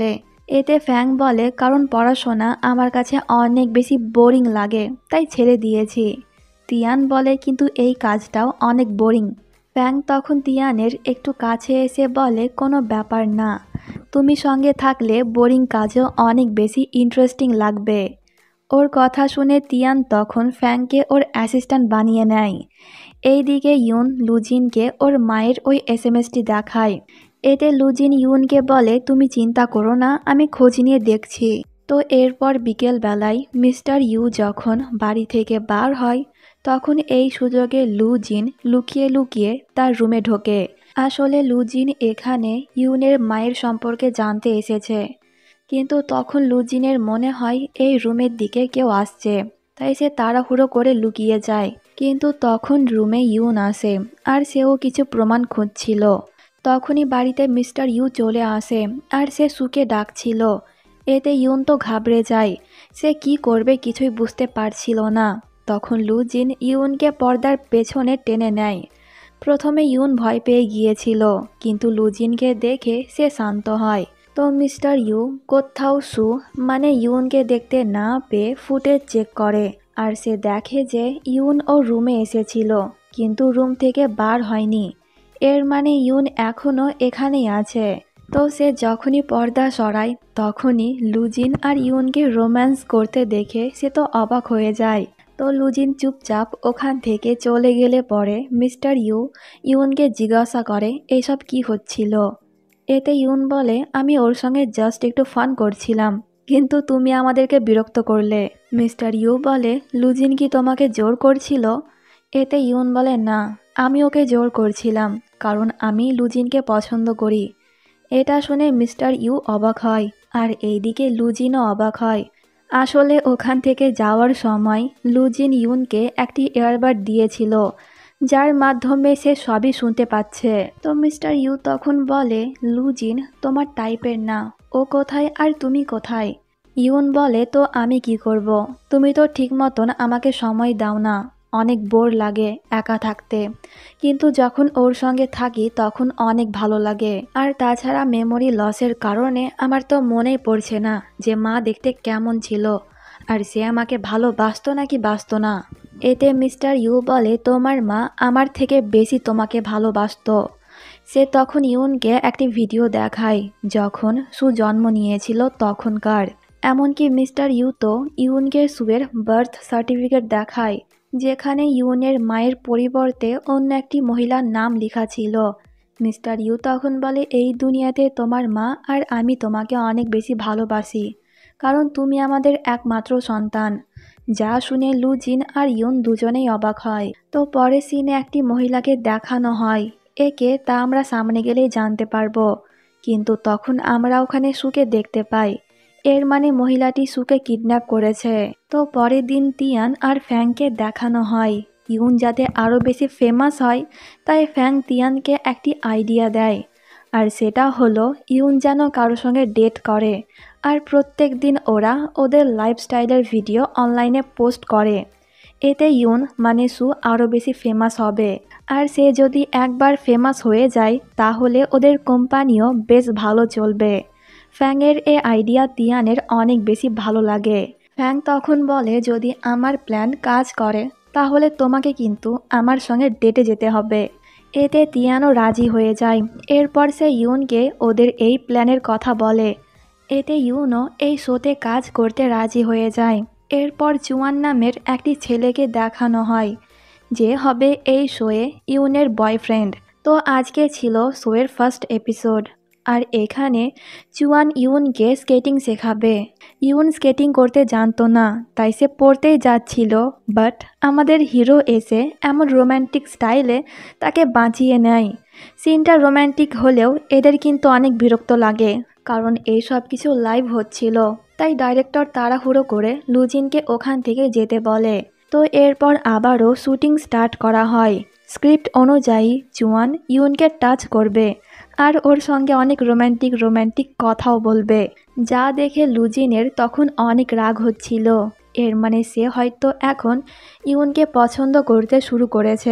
এতে ফ্যাং বলে কারণ পড়াশোনা আমার কাছে অনেক বেশি বোরিং লাগে তাই ছেড়ে দিয়েছি। তিয়ান বলে কিন্তু এই কাজটাও অনেক বোরিং। ফ্যাং তখন তিয়ানের একটু কাছে এসে বলে কোনো ব্যাপার না, তুমি সঙ্গে থাকলে বোরিং কাজও অনেক বেশি ইন্টারেস্টিং লাগবে। ওর কথা শুনে তিয়ান তখন ফ্যাংকে ওর অ্যাসিস্ট্যান্ট বানিয়ে নেয়। এইদিকে ইউন লুজিনকে ওর মায়ের ওই এস এম এসটি দেখায়। এতে লুজিন ইউনকে বলে তুমি চিন্তা করো না, আমি খোঁজ নিয়ে দেখছি। তো এরপর বিকেলবেলায় মিস্টার ইউ যখন বাড়ি থেকে বার হয় তখন এই সুযোগে লুজিন লুকিয়ে লুকিয়ে তার রুমে ঢোকে। আসলে লুজিন এখানে ইউনের মায়ের সম্পর্কে জানতে এসেছে, কিন্তু তখন লুজিনের মনে হয় এই রুমের দিকে কেউ আসছে, তাই সে তাড়াহুড়ো করে লুকিয়ে যায়। কিন্তু তখন রুমে ইউন আসে আর সেও কিছু প্রমাণ খুঁজছিল। তখনই বাড়িতে মিস্টার ইউ চলে আসে আর সে সুকে ডাকছিল। এতে ইউন তো ঘাবড়ে যায়, সে কি করবে কিছুই বুঝতে পারছিল না। তখন লুজিন ইউনকে পর্দার পেছনে টেনে নেয়। প্রথমে ইউন ভয় পেয়ে গিয়েছিল, কিন্তু লুজিনকে দেখে সে শান্ত হয়। তো মিস্টার ইউ কোথাও সু মানে ইউনকে দেখতে না পেয়ে ফুটেজ চেক করে আর সে দেখে যে ইউন ও রুমে এসেছিল কিন্তু রুম থেকে বার হয়নি। এর মানে ইউন এখনও এখানেই আছে। তো সে যখনই পর্দা সরায় তখনই লুজিন আর ইউনকে রোম্যান্স করতে দেখে সে তো অবাক হয়ে যায়। তো লুজিন চুপচাপ ওখান থেকে চলে গেলে পরে মিস্টার ইউ ইউনকে জিজ্ঞাসা করে এসব কি হচ্ছিল। এতে ইউন বলে আমি ওর সঙ্গে জাস্ট একটু ফান করছিলাম, কিন্তু তুমি আমাদেরকে বিরক্ত করলে। মিস্টার ইউ বলে লুজিন কি তোমাকে জোর করছিল? এতে ইউন বলে না, আমি ওকে জোর করছিলাম কারণ আমি লুজিনকে পছন্দ করি। এটা শুনে মিস্টার ইউ অবাক হয় আর এইদিকে লুজিনও অবাক হয়। আসলে ওখান থেকে যাওয়ার সময় লুজিন ইউনকে একটি এয়ারবাড দিয়েছিল যার মাধ্যমে সে সবই শুনতে পাচ্ছে। তো মিস্টার ইউ তখন বলে লুজিন তোমার টাইপের না, ও কোথায় আর তুমি কোথায়? ইউন বলে তো আমি কি করব, তুমি তো ঠিক মতন আমাকে সময় দাও না, অনেক বোর লাগে একা থাকতে, কিন্তু যখন ওর সঙ্গে থাকি তখন অনেক ভালো লাগে। আর তাছাড়া মেমোরি লসের কারণে আমার তো মনেই পড়ছে না যে মা দেখতে কেমন ছিল আর সে আমাকে ভালোবাসতো নাকি বাসতো না। এতে মিস্টার ইউ বলে তোমার মা আমার থেকে বেশি তোমাকে ভালোবাসতো। সে তখন ইউনকে একটি ভিডিও দেখায় যখন সু জন্ম নিয়েছিল তখনকার। এমনকি মিস্টার ইউ তো ইউনকে সুয়ের বার্থ সার্টিফিকেট দেখায় যেখানে ইউনের মায়ের পরিবর্তে অন্য একটি মহিলার নাম লেখা ছিল। মিস্টার ইউ তখন বলে এই দুনিয়াতে তোমার মা আর আমি তোমাকে অনেক বেশি ভালোবাসি কারণ তুমি আমাদের একমাত্র সন্তান। যা শুনে লুজিন আর ইউন দুজনেই অবাক হয়। তো পরে সিনে একটি মহিলাকে দেখানো হয়, একে তা আমরা সামনে গেলেই জানতে পারবো, কিন্তু তখন আমরা ওখানে সুকে দেখতে পাই। এর মানে মহিলাটি সুকে কিডন্যাপ করেছে। তো পরের দিন তিয়ান আর ফ্যাংকে দেখানো হয়। ইউন যাতে আরও বেশি ফেমাস হয় তাই ফ্যাং তিয়ানকে একটি আইডিয়া দেয়, আর সেটা হলো ইউন যেন কারোর সঙ্গে ডেট করে আর প্রত্যেক দিন ওরা ওদের লাইফস্টাইলের ভিডিও অনলাইনে পোস্ট করে। এতে ইউন মানে সু আরও বেশি ফেমাস হবে, আর সে যদি একবার ফেমাস হয়ে যায় তাহলে ওদের কোম্পানিও বেশ ভালো চলবে। ফ্যাংয়ের এ আইডিয়া তিয়ানের অনেক বেশি ভালো লাগে। ফ্যাং তখন বলে যদি আমার প্ল্যান কাজ করে তাহলে তোমাকে কিন্তু আমার সঙ্গে ডেটে যেতে হবে। এতে তিয়ানও রাজি হয়ে যায়। এরপর সে ইউনকে ওদের এই প্ল্যানের কথা বলে। এতে ইউনও এই শোতে কাজ করতে রাজি হয়ে যায়। এরপর জুয়ান নামের একটি ছেলেকে দেখানো হয় যে হবে এই শোয়ে ইউনের বয়ফ্রেন্ড। তো আজকে ছিল শোয়ের ফার্স্ট এপিসোড, আর এখানে জুয়ান ইউনকে স্কেটিং শেখাবে। ইউন স্কেটিং করতে জানতো না তাই সে পড়তেই যাচ্ছিল, বাট আমাদের হিরো এসে এমন রোম্যান্টিক স্টাইলে তাকে বাঁচিয়ে নেয়। সিনটা রোম্যান্টিক হলেও এদের কিন্তু অনেক বিরক্ত লাগে কারণ এই সব কিছু লাইভ হচ্ছিল, তাই ডাইরেক্টর তাড়াহুড়ো করে লুজিনকে ওখান থেকে যেতে বলে। তো এরপর আবারও শুটিং স্টার্ট করা হয়। স্ক্রিপ্ট অনুযায়ী জুয়ান ইউনকে টাচ করবে আর ওর সঙ্গে অনেক রোম্যান্টিক রোম্যান্টিক কথাও বলবে, যা দেখে লুজিনের তখন অনেক রাগ হচ্ছিল। এর মানে সে হয়তো এখন ইউনকে পছন্দ করতে শুরু করেছে।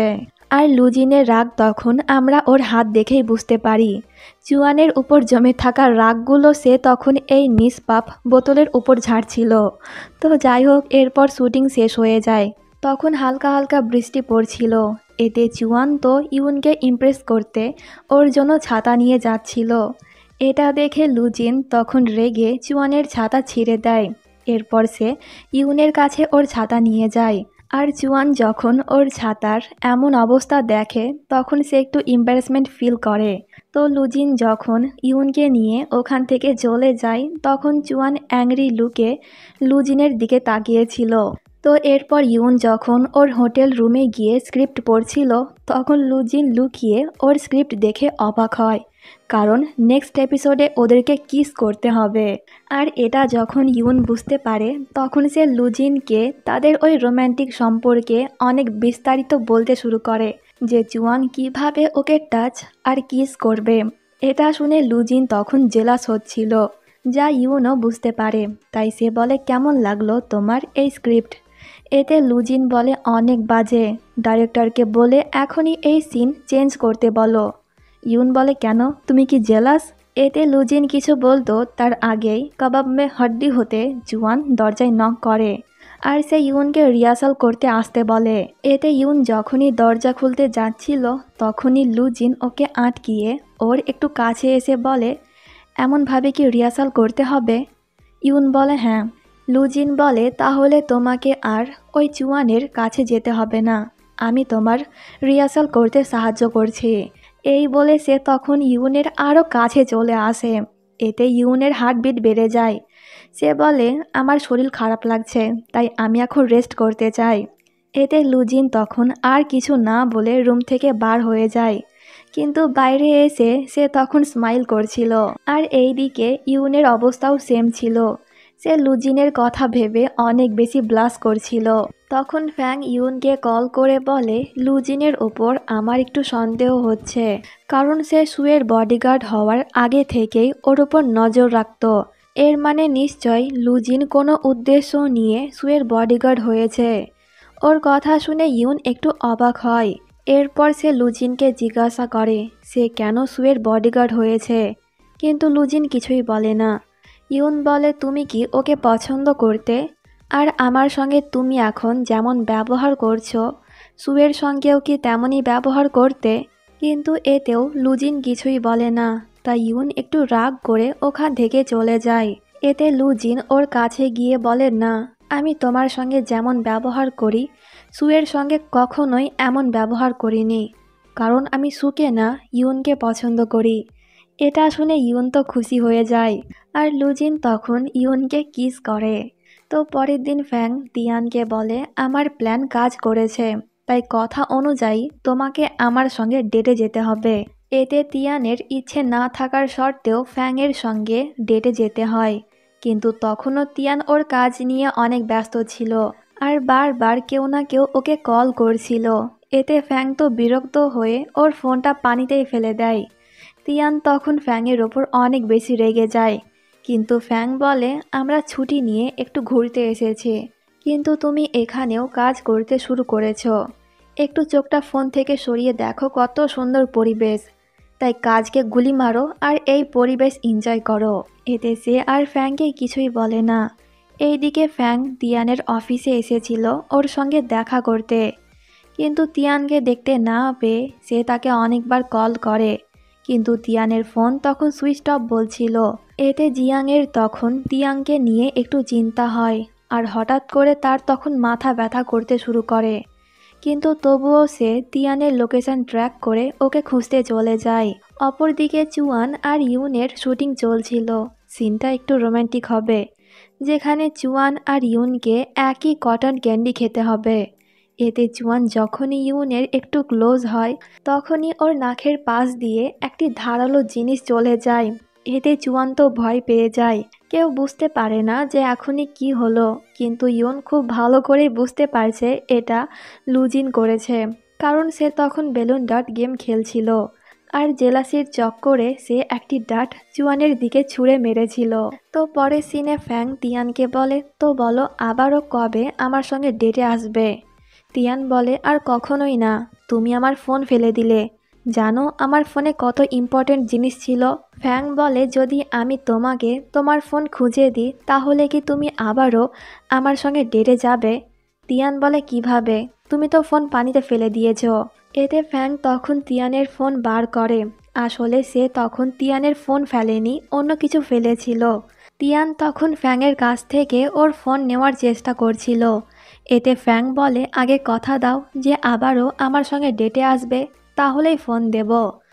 আর লুজিনের রাগ তখন আমরা ওর হাত দেখেই বুঝতে পারি। জুয়ানের উপর জমে থাকা রাগগুলো সে তখন এই নিষ্পাপ বোতলের উপর ঝাড়ছিল। তো যাই হোক, এরপর শুটিং শেষ হয়ে যায়। তখন হালকা হালকা বৃষ্টি পড়ছিল। এতে জুয়ান তো ইউনকে ইমপ্রেস করতে ওর জন্য ছাতা নিয়ে যাচ্ছিল। এটা দেখে লুজিন তখন রেগে জুয়ানের ছাতা ছিঁড়ে দেয়। এরপর সে ইউনের কাছে ওর ছাতা নিয়ে যায়। আর জুয়ান যখন ওর ছাতার এমন অবস্থা দেখে তখন সে একটু এম্বারেসমেন্ট ফিল করে। তো লুজিন যখন ইউনকে নিয়ে ওখান থেকে চলে যায় তখন জুয়ান অ্যাংরি লুকে লুজিনের দিকে তাকিয়েছিল। তো এরপর ইউন যখন ওর হোটেল রুমে গিয়ে স্ক্রিপ্ট পড়ছিল তখন লুজিন লুকিয়ে ওর স্ক্রিপ্ট দেখে অবাক হয়, কারণ নেক্সট এপিসোডে ওদেরকে কিস করতে হবে। আর এটা যখন ইউন বুঝতে পারে তখন সে লুজিনকে তাদের ওই রোম্যান্টিক সম্পর্কে অনেক বিস্তারিত বলতে শুরু করে, যে জুয়ান কিভাবে ওকে টাচ আর কিস করবে। এটা শুনে লুজিন তখন জেলাস হচ্ছিল, যা ইউনও বুঝতে পারে। তাই সে বলে, কেমন লাগলো তোমার এই স্ক্রিপ্ট? এতে লুজিন বলে, অনেক বাজে, ডাইরেক্টরকে বলে এখনই এই সিন চেঞ্জ করতে বলো। ইউন বলে, কেন, তুমি কি জেলাস? এতে লুজিন কিছু বলতো তার আগেই কাবাব মে হাড্ডি হতে জুয়ান দরজায় নক করে আর সে ইউনকে রিহার্সাল করতে আসতে বলে। এতে ইউন যখনই দরজা খুলতে যাচ্ছিল তখনই লুজিন ওকে আটকিয়ে ওর একটু কাছে এসে বলে, এমনভাবে কি রিহার্সাল করতে হবে? ইউন বলে, হ্যাঁ। লুজিন বলে, তাহলে তোমাকে আর ওই জুয়ানের কাছে যেতে হবে না, আমি তোমার রিহার্সাল করতে সাহায্য করছি। এই বলে সে তখন ইউনের আরও কাছে চলে আসে। এতে ইউনের হার্টবিট বেড়ে যায়। সে বলে, আমার শরীর খারাপ লাগছে, তাই আমি এখন রেস্ট করতে চাই। এতে লুজিন তখন আর কিছু না বলে রুম থেকে বার হয়ে যায়। কিন্তু বাইরে এসে সে তখন স্মাইল করছিল। আর এইদিকে ইউনের অবস্থাও সেম ছিল। সে লুজিনের কথা ভেবে অনেক বেশি ব্লাশ করছিল। তখন ফ্যাং ইউনকে কল করে বলে, লুজিনের ওপর আমার একটু সন্দেহ হচ্ছে, কারণ সে সুয়ের বডিগার্ড হওয়ার আগে থেকেই ওর ওপর নজর রাখত। এর মানে নিশ্চয় লুজিন কোনো উদ্দেশ্য নিয়ে সুয়ের বডিগার্ড হয়েছে। ওর কথা শুনে ইউন একটু অবাক হয়। এরপর সে লুজিনকে জিজ্ঞাসা করে সে কেন সুয়ের বডিগার্ড হয়েছে, কিন্তু লুজিন কিছুই বলে না। ইউন বলে, তুমি কি ওকে পছন্দ করতে? আর আমার সঙ্গে তুমি এখন যেমন ব্যবহার করছো সুয়ের সঙ্গেও কি তেমনই ব্যবহার করতে? কিন্তু এতেও লুজিন কিছুই বলে না। তাই ইউন একটু রাগ করে ওখান থেকে চলে যায়। এতে লুজিন ওর কাছে গিয়ে বলে, না, আমি তোমার সঙ্গে যেমন ব্যবহার করি সুয়ের সঙ্গে কখনোই এমন ব্যবহার করিনি, কারণ আমি সুকে না ইউনকে পছন্দ করি। এটা শুনে ইউন তো খুশি হয়ে যায়। আর লুজিন তখন ইউনকে কিস করে। তো পরের দিন ফ্যাং তিয়ানকে বলে, আমার প্ল্যান কাজ করেছে, তাই কথা অনুযায়ী তোমাকে আমার সঙ্গে ডেটে যেতে হবে। এতে তিয়ানের ইচ্ছে না থাকার সত্ত্বেও ফ্যাংয়ের সঙ্গে ডেটে যেতে হয়। কিন্তু তখনও তিয়ান ওর কাজ নিয়ে অনেক ব্যস্ত ছিল আর বারবার কেউ না কেউ ওকে কল করছিল। এতে ফ্যাং তো বিরক্ত হয়ে ওর ফোনটা পানিতেই ফেলে দেয়। তিয়ান তখন ফ্যাংয়ের ওপর অনেক বেশি রেগে যায়। কিন্তু ফ্যাং বলে, আমরা ছুটি নিয়ে একটু ঘুরতে এসেছি, কিন্তু তুমি এখানেও কাজ করতে শুরু করেছো। একটু চোখটা ফোন থেকে সরিয়ে দেখো কত সুন্দর পরিবেশ, তাই কাজকে গুলি মারো আর এই পরিবেশ এনজয় করো। এতে সে আর ফ্যাংকে কিছুই বলে না। এইদিকে ফ্যাং তিয়ানের অফিসে এসেছিল ওর সঙ্গে দেখা করতে, কিন্তু তিয়ানকে দেখতে না পেয়ে সে তাকে অনেকবার কল করে, কিন্তু তিয়ানের ফোন তখন সুইচ অফ বলছিল। এতে জিয়াংয়ের তখন তিয়াংকে নিয়ে একটু চিন্তা হয় আর হঠাৎ করে তার তখন মাথা ব্যথা করতে শুরু করে। কিন্তু তবুও সে তিয়ানের লোকেশন ট্র্যাক করে ওকে খুঁজতে চলে যায়। অপরদিকে চুয়ান আর ইউনের শুটিং চলছিল। সিনটা একটু রোমান্টিক হবে, যেখানে চুয়ান আর ইউনকে একই কটন ক্যান্ডি খেতে হবে। এতে চুয়ান যখনই ইউনের একটু ক্লোজ হয় তখনই ওর নাকের পাশ দিয়ে একটি ধারালো জিনিস চলে যায়। এতে চুয়ান তো ভয় পেয়ে যায়। কেউ বুঝতে পারে না যে এখনই কি হলো, কিন্তু ইউন খুব ভালো করে বুঝতে পারছে এটা লুজিন করেছে, কারণ সে তখন বেলুন ডাট গেম খেলছিল আর জেলাসির চক্করে সে একটি ডাট চুয়ানের দিকে ছুঁড়ে মেরেছিল। তো পরে সিনে ফ্যাং তিয়ানকে বলে, তো বলো আবারও কবে আমার সঙ্গে ডেটে আসবে? তিয়ান বলে, আর কখনোই না, তুমি আমার ফোন ফেলে দিলে। জানো আমার ফোনে কত ইম্পর্টেন্ট জিনিস ছিল। ফ্যাং বলে যদি আমি তোমাকে তোমার ফোন খুঁজে দিই তাহলে কি তুমি আবারও আমার সঙ্গে ডেটে যাবে? তিয়ান বলে কিভাবে, তুমি তো ফোন পানিতে ফেলে দিয়েছ। এতে ফ্যাং তখন তিয়ানের ফোন বার করে। আসলে সে তখন তিয়ানের ফোন ফেলেনি, অন্য কিছু ফেলেছিল। তিয়ান তখন ফ্যাংয়ের কাছ থেকে ওর ফোন নেওয়ার চেষ্টা করছিল। এতে ফ্যাং বলে আগে কথা দাও যে আবারও আমার সঙ্গে ডেটে আসবে, তাহলেই ফোন দেব।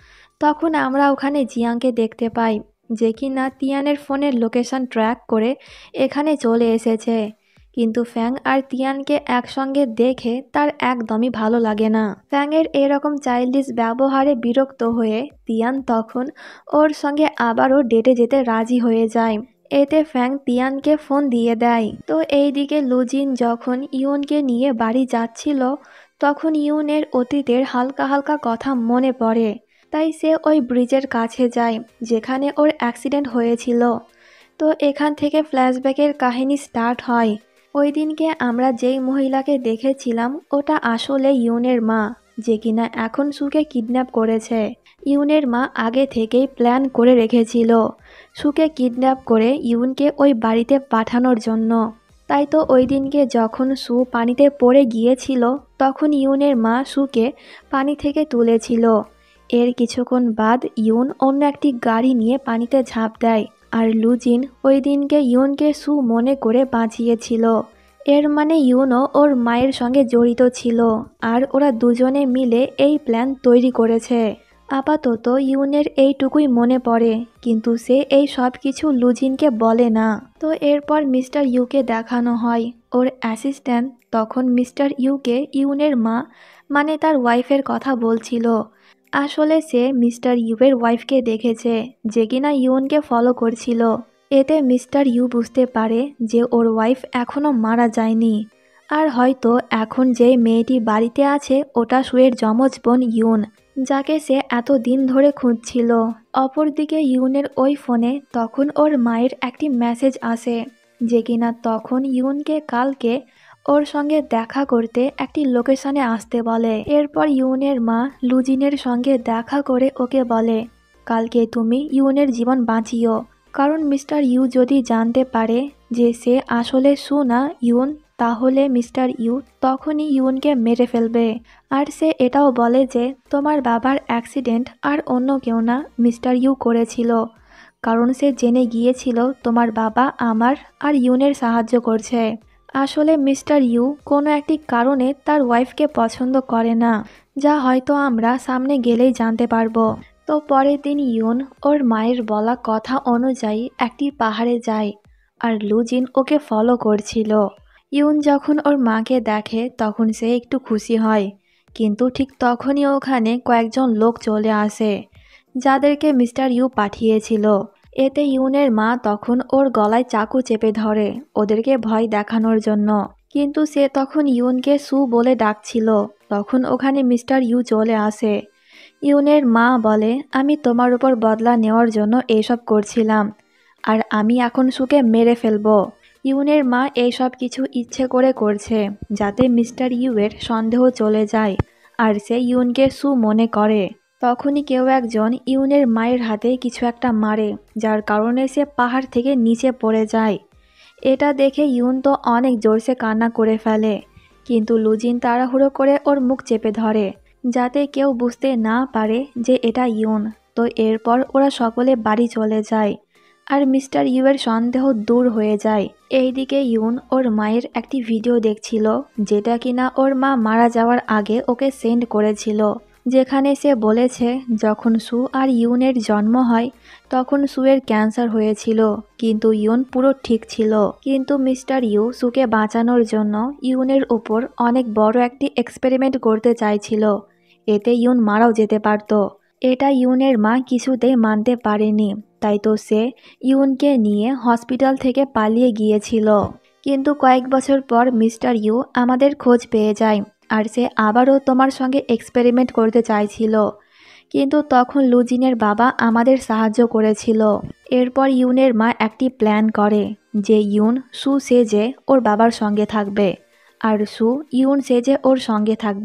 তখন আমরা ওখানে জিয়াংকে দেখতে পাই যে কিনা তিয়ানের ফোনের লোকেশন ট্র্যাক করে এখানে চলে এসেছে। কিন্তু ফ্যাং আর তিয়ানকে একসঙ্গে দেখে তার একদমই ভালো লাগে না। ফ্যাংয়ের এরকম চাইল্ডিশ ব্যবহারে বিরক্ত হয়ে তিয়ান তখন ওর সঙ্গে আবারও ডেটে যেতে রাজি হয়ে যায়। এতে ফ্যাং তিয়ানকে ফোন দিয়ে দেয়। তো এইদিকে লুজিন যখন ইউনকে নিয়ে বাড়ি যাচ্ছিল তখন ইউনের অতীতের হালকা হালকা কথা মনে পড়ে। তাই সে ওই ব্রিজের কাছে যায় যেখানে ওর অ্যাক্সিডেন্ট হয়েছিল। তো এখান থেকে ফ্ল্যাশব্যাকের কাহিনী স্টার্ট হয়। ওই দিনকে আমরা যেই মহিলাকে দেখেছিলাম ওটা আসলে ইউনের মা, যে কিনা এখন সুকে কিডন্যাপ করেছে। ইউনের মা আগে থেকেই প্ল্যান করে রেখেছিল সুকে কিডন্যাপ করে ইউনকে ওই বাড়িতে পাঠানোর জন্য। তাই তো ওই দিনকে যখন সু পানিতে পড়ে গিয়েছিল তখন ইউনের মা সুকে পানি থেকে তুলেছিল। এর কিছুক্ষণ বাদ ইউন অন্য একটি গাড়ি নিয়ে পানিতে ঝাঁপ দেয়। আর লুজিন ওই দিনকে ইউনকে সু মনে করে বাঁচিয়েছিল। এর মানে ইউনও ওর মায়ের সঙ্গে জড়িত ছিল আর ওরা দুজনে মিলে এই প্ল্যান তৈরি করেছে। আপাতত ইউনের এইটুকুই মনে পড়ে, কিন্তু সে এই সব কিছু লুজিনকে বলে না। তো এরপর মিস্টার ইউকে দেখানো হয়। ওর অ্যাসিস্ট্যান্ট তখন মিস্টার ইউকে ইউনের মা মানে তার ওয়াইফের কথা বলছিল। আসলে সে মিস্টার ইউয়ের ওয়াইফকে দেখেছে যে কিনা ইউনকে ফলো করছিল। এতে মিস্টার ইউ বুঝতে পারে যে ওর ওয়াইফ এখনও মারা যায়নি। আর হয়তো এখন যে মেয়েটি বাড়িতে আছে ওটা সুয়ের যমজ বোন ইউন, যাকে সে এত দিন ধরে খুঁজছিল। অপরদিকে ইউনের ওই ফোনে তখন ওর মায়ের একটি মেসেজ আসে যে কিনা তখন ইউনকে কালকে ওর সঙ্গে দেখা করতে একটি লোকেশনে আসতে বলে। এরপর ইউনের মা লুজিনের সঙ্গে দেখা করে ওকে বলে কালকে তুমি ইউনের জীবন বাঁচিও, কারণ মিস্টার ইউ যদি জানতে পারে যে সে আসলে সু না ইউন তাহলে মিস্টার ইউ তখনই ইউনকে মেরে ফেলবে। আর সে এটাও বলে যে তোমার বাবার অ্যাক্সিডেন্ট আর অন্য কেউ না মিস্টার ইউ করেছিল, কারণ সে জেনে গিয়েছিল তোমার বাবা আমার আর ইউনের সাহায্য করছে। আসলে মিস্টার ইউ কোনো একটি কারণে তার ওয়াইফকে পছন্দ করে না, যা হয়তো আমরা সামনে গেলেই জানতে পারবো। তো পরের দিন ইউন ওর মায়ের বলা কথা অনুযায়ী একটি পাহাড়ে যায় আর লুজিন ওকে ফলো করছিল। ইউন যখন ওর মাকে দেখে তখন সে একটু খুশি হয়, কিন্তু ঠিক তখনই ওখানে কয়েকজন লোক চলে আসে যাদেরকে মিস্টার ইউ পাঠিয়েছিল। এতে ইউনের মা তখন ওর গলায় চাকু চেপে ধরে ওদেরকে ভয় দেখানোর জন্য, কিন্তু সে তখন ইউনকে সু বলে ডাকছিল। তখন ওখানে মিস্টার ইউ চলে আসে। ইউনের মা বলে আমি তোমার উপর বদলা নেওয়ার জন্য এইসব করছিলাম আর আমি এখন সুকে মেরে ফেলবো। ইউনের মা এইসব কিছু ইচ্ছে করে করছে যাতে মিস্টার ইউয়ের সন্দেহ চলে যায় আর সে ইউনকে সু মনে করে। তখনই কেউ একজন ইউনের মায়ের হাতে কিছু একটা মারে, যার কারণে সে পাহাড় থেকে নিচে পড়ে যায়। এটা দেখে ইউন তো অনেক জোরসে কান্না করে ফেলে, কিন্তু লুজিন তাড়াহুড়ো করে ওর মুখ চেপে ধরে যাতে কেউ বুঝতে না পারে যে এটা ইউন। তো এরপর ওরা সকলে বাড়ি চলে যায় আর মিস্টার ইউয়ের সন্দেহ দূর হয়ে যায়। এইদিকে ইউন ওর মায়ের একটি ভিডিও দেখছিল যেটা কিনা ওর মা মারা যাওয়ার আগে ওকে সেন্ড করেছিল, যেখানে সে বলেছে যখন সু আর ইউনের জন্ম হয় তখন সুয়ের ক্যান্সার হয়েছিল, কিন্তু ইউন পুরো ঠিক ছিল। কিন্তু মিস্টার ইউ সুকে বাঁচানোর জন্য ইউনের উপর অনেক বড় একটি এক্সপেরিমেন্ট করতে চাইছিল, এতে ইউন মারাও যেতে পারত। এটা ইউনের মা কিছুতেই মানতে পারেনি, তাই তো সে ইউনকে নিয়ে হসপিটাল থেকে পালিয়ে গিয়েছিল। কিন্তু কয়েক বছর পর মিস্টার ইউ আমাদের খোঁজ পেয়ে যায় আর সে আবারও তোমার সঙ্গে এক্সপেরিমেন্ট করতে চাইছিল, কিন্তু তখন লুজিনের বাবা আমাদের সাহায্য করেছিল। এরপর ইউনের মা একটি প্ল্যান করে যে ইউন সু সেজে ওর বাবার সঙ্গে থাকবে আর সু ইউন সেজে ওর সঙ্গে থাকবে।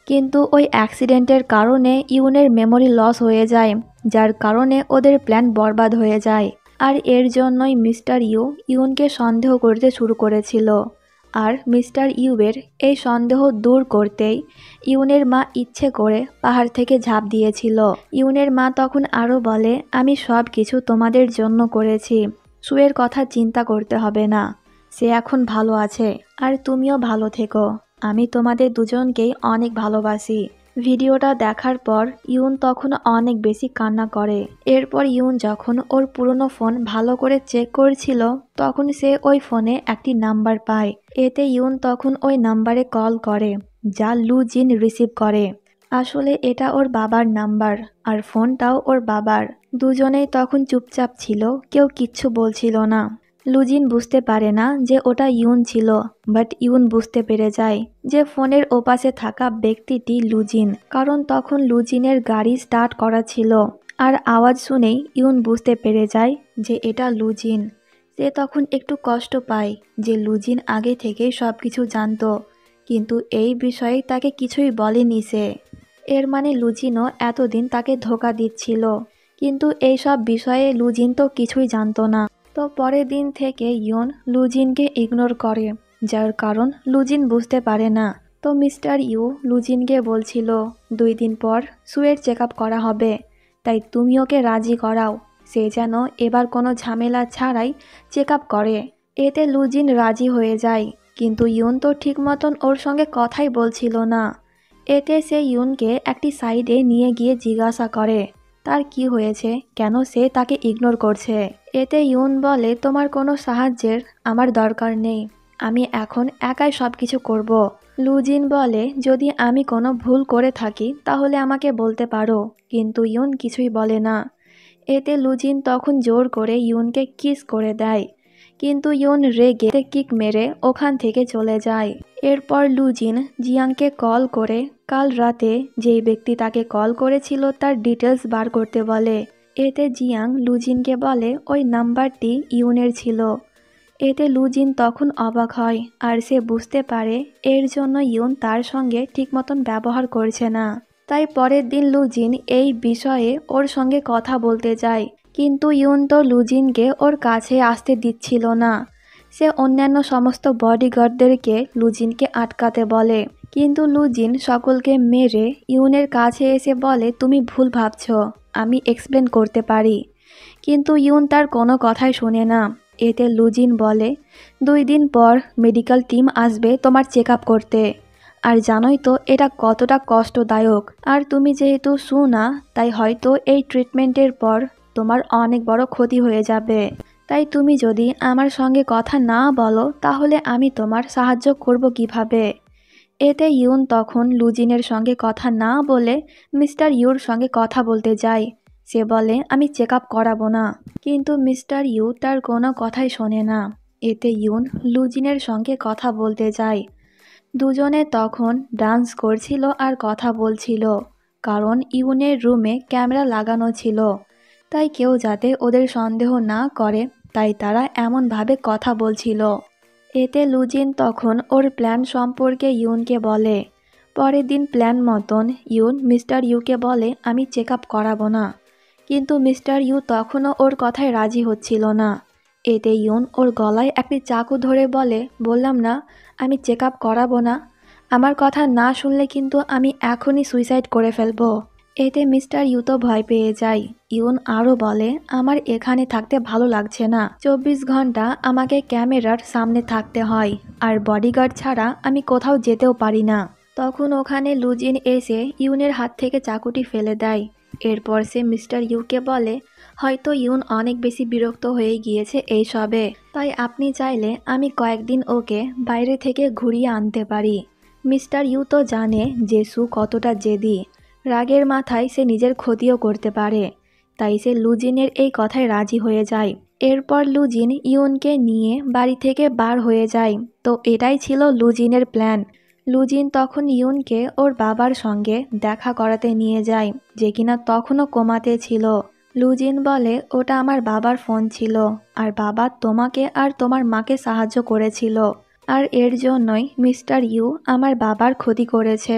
কিন্তু ওই অ্যাক্সিডেন্টের কারণে ইউনের মেমোরি লস হয়ে যায়, যার কারণে ওদের প্ল্যান বরবাদ হয়ে যায়। আর এর জন্যই মিস্টার ইউ ইউনকে সন্দেহ করতে শুরু করেছিল। আর মিস্টার ইউয়ের এই সন্দেহ দূর করতেই ইউনের মা ইচ্ছে করে পাহাড় থেকে ঝাঁপ দিয়েছিল। ইউনের মা তখন আরও বলে, আমি সব কিছু তোমাদের জন্য করেছি, সুয়ের কথা চিন্তা করতে হবে না, সে এখন ভালো আছে, আর তুমিও ভালো থেকো, আমি তোমাদের দুজনকেই অনেক ভালোবাসি। ভিডিওটা দেখার পর ইউন তখন অনেক বেশি কান্না করে। এরপর ইউন যখন ওর পুরনো ফোন ভালো করে চেক করছিল, তখন সে ওই ফোনে একটি নাম্বার পায়। এতে ইউন তখন ওই নাম্বারে কল করে, যা লু জিন রিসিভ করে। আসলে এটা ওর বাবার নাম্বার, আর ফোনটাও ওর বাবার। দুজনেই তখন চুপচাপ ছিল, কেউ কিচ্ছু বলছিল না। লুজিন বুঝতে পারে না যে ওটা ইউন ছিল, বাট ইউন বুঝতে পেরে যায় যে ফোনের ওপাশে থাকা ব্যক্তিটি লুজিন, কারণ তখন লুজিনের গাড়ি স্টার্ট করা ছিল। আর আওয়াজ শুনেই ইউন বুঝতে পেরে যায় যে এটা লুজিন। সে তখন একটু কষ্ট পায় যে লুজিন আগে থেকেই সব কিছু জানতো, কিন্তু এই বিষয়ে তাকে কিছুই বলেনি সে। এর মানে লুজিনও এতদিন তাকে ধোঁকা দিচ্ছিল, কিন্তু এই সব বিষয়ে লুজিন তো কিছুই জানতো না। তো পরের দিন থেকে ইউন লুজিনকে ইগনোর করে, যার কারণ লুজিন বুঝতে পারে না। তো মিস্টার ইউ লুজিনকে বলছিল দুই দিন পর সুয়ের চেক আপ করা হবে, তাই তুমি ওকে রাজি করাও, সে যেন এবার কোনো ঝামেলা ছাড়াই চেক আপ করে। এতে লুজিন রাজি হয়ে যায়, কিন্তু ইউন তো ঠিক মতন ওর সঙ্গে কথাই বলছিল না। এতে সে ইউনকে একটি সাইডে নিয়ে গিয়ে জিজ্ঞাসা করে তার কি হয়েছে, কেন সে তাকে ইগনোর করছে। এতে ইউন বলে, তোমার কোনো সাহায্যের আমার দরকার নেই, আমি এখন একাই সব কিছু করব। লুজিন বলে, যদি আমি কোনো ভুল করে থাকি তাহলে আমাকে বলতে পারো, কিন্তু ইউন কিছুই বলে না। এতে লুজিন তখন জোর করে ইউনকে কিস করে দেয়, কিন্তু ইউন রেগে কিক মেরে ওখান থেকে চলে যায়। এরপর লুজিন জিয়াংকে কল করে কাল রাতে যেই ব্যক্তি তাকে কল করেছিল তার ডিটেলস বার করতে বলে। এতে জিয়াং লুজিনকে বলে ওই নাম্বারটি ইউনের ছিল। এতে লুজিন তখন অবাক হয়, আর সে বুঝতে পারে এর জন্য ইউন তার সঙ্গে ঠিক মতন ব্যবহার করছে না। তাই পরের দিন লুজিন এই বিষয়ে ওর সঙ্গে কথা বলতে যায়, কিন্তু ইউন তো লুজিনকে ওর কাছে আসতে দিচ্ছিল না। সে অন্যান্য সমস্ত বডিগার্ডদেরকে লুজিনকে আটকাতে বলে, কিন্তু লুজিন সকলকে মেরে ইউনের কাছে এসে বলে, তুমি ভুল ভাবছ, আমি এক্সপ্লেন করতে পারি। কিন্তু ইউন তার কোনো কথাই শোনে না। এতে লুজিন বলে, দুই দিন পর মেডিকেল টিম আসবে তোমার চেক আপ করতে, আর জানোই তো এটা কতটা কষ্টদায়ক, আর তুমি যেহেতু সু না, তাই হয়তো এই ট্রিটমেন্টের পর তোমার অনেক বড় ক্ষতি হয়ে যাবে। তাই তুমি যদি আমার সঙ্গে কথা না বলো তাহলে আমি তোমার সাহায্য করব কিভাবে। এতে ইউন তখন লুজিনের সঙ্গে কথা না বলে মিস্টার ইউর সঙ্গে কথা বলতে যায়। সে বলে, আমি চেক আপ করাবো না, কিন্তু মিস্টার ইউ তার কোনো কথাই শোনে না। এতে ইউন লুজিনের সঙ্গে কথা বলতে যায়। দুজনে তখন ডান্স করছিল আর কথা বলছিল, কারণ ইউনের রুমে ক্যামেরা লাগানো ছিল, তাই কেউ যাতে ওদের সন্দেহ না করে, তাই তারা এমনভাবে কথা বলছিল। এতে লুজিন তখন ওর প্ল্যান সম্পর্কে ইউনকে বলে। পরের দিন প্ল্যান মতন ইউন মিস্টার ইউকে বলে, আমি চেক আপ করাবো না, কিন্তু মিস্টার ইউ তখনও ওর কথায় রাজি হচ্ছিল না। এতে ইউন ওর গলায় একটি চাকু ধরে বলে, বললাম না আমি চেক আপ করাবো না, আমার কথা না শুনলে কিন্তু আমি এখনই সুইসাইড করে ফেলবো। এতে মিস্টার ইউ তো ভয় পেয়ে যায়। ইউন আরও বলে, আমার এখানে থাকতে ভালো লাগছে না, চব্বিশ ঘন্টা আমাকে ক্যামেরার সামনে থাকতে হয়, আর বডিগার্ড ছাড়া আমি কোথাও যেতেও পারি না। তখন ওখানে লুজিন এসে ইউনের হাত থেকে চাকুটি ফেলে দেয়। এরপর সে মিস্টার ইউকে বলে, হয়তো ইউন অনেক বেশি বিরক্ত হয়ে গিয়েছে এই সবে, তাই আপনি চাইলে আমি কয়েকদিন ওকে বাইরে থেকে ঘুরিয়ে আনতে পারি। মিস্টার ইউ তো জানে যে সু কতটা জেদি, রাগের মাথায় সে নিজের ক্ষতিও করতে পারে, তাই সে লুজিনের এই কথায় রাজি হয়ে যায়। এরপর লুজিন ইউনকে নিয়ে বাড়ি থেকে বার হয়ে যায়। তো এটাই ছিল লুজিনের প্ল্যান। লুজিন তখন ইউনকে ওর বাবার সঙ্গে দেখা করাতে নিয়ে যায়, যে কিনা তখনও কোমাতে ছিল। লুজিন বলে, ওটা আমার বাবার ফোন ছিল, আর বাবা তোমাকে আর তোমার মাকে সাহায্য করেছিল, আর এর জন্যই মিস্টার ইউ আমার বাবার ক্ষতি করেছে।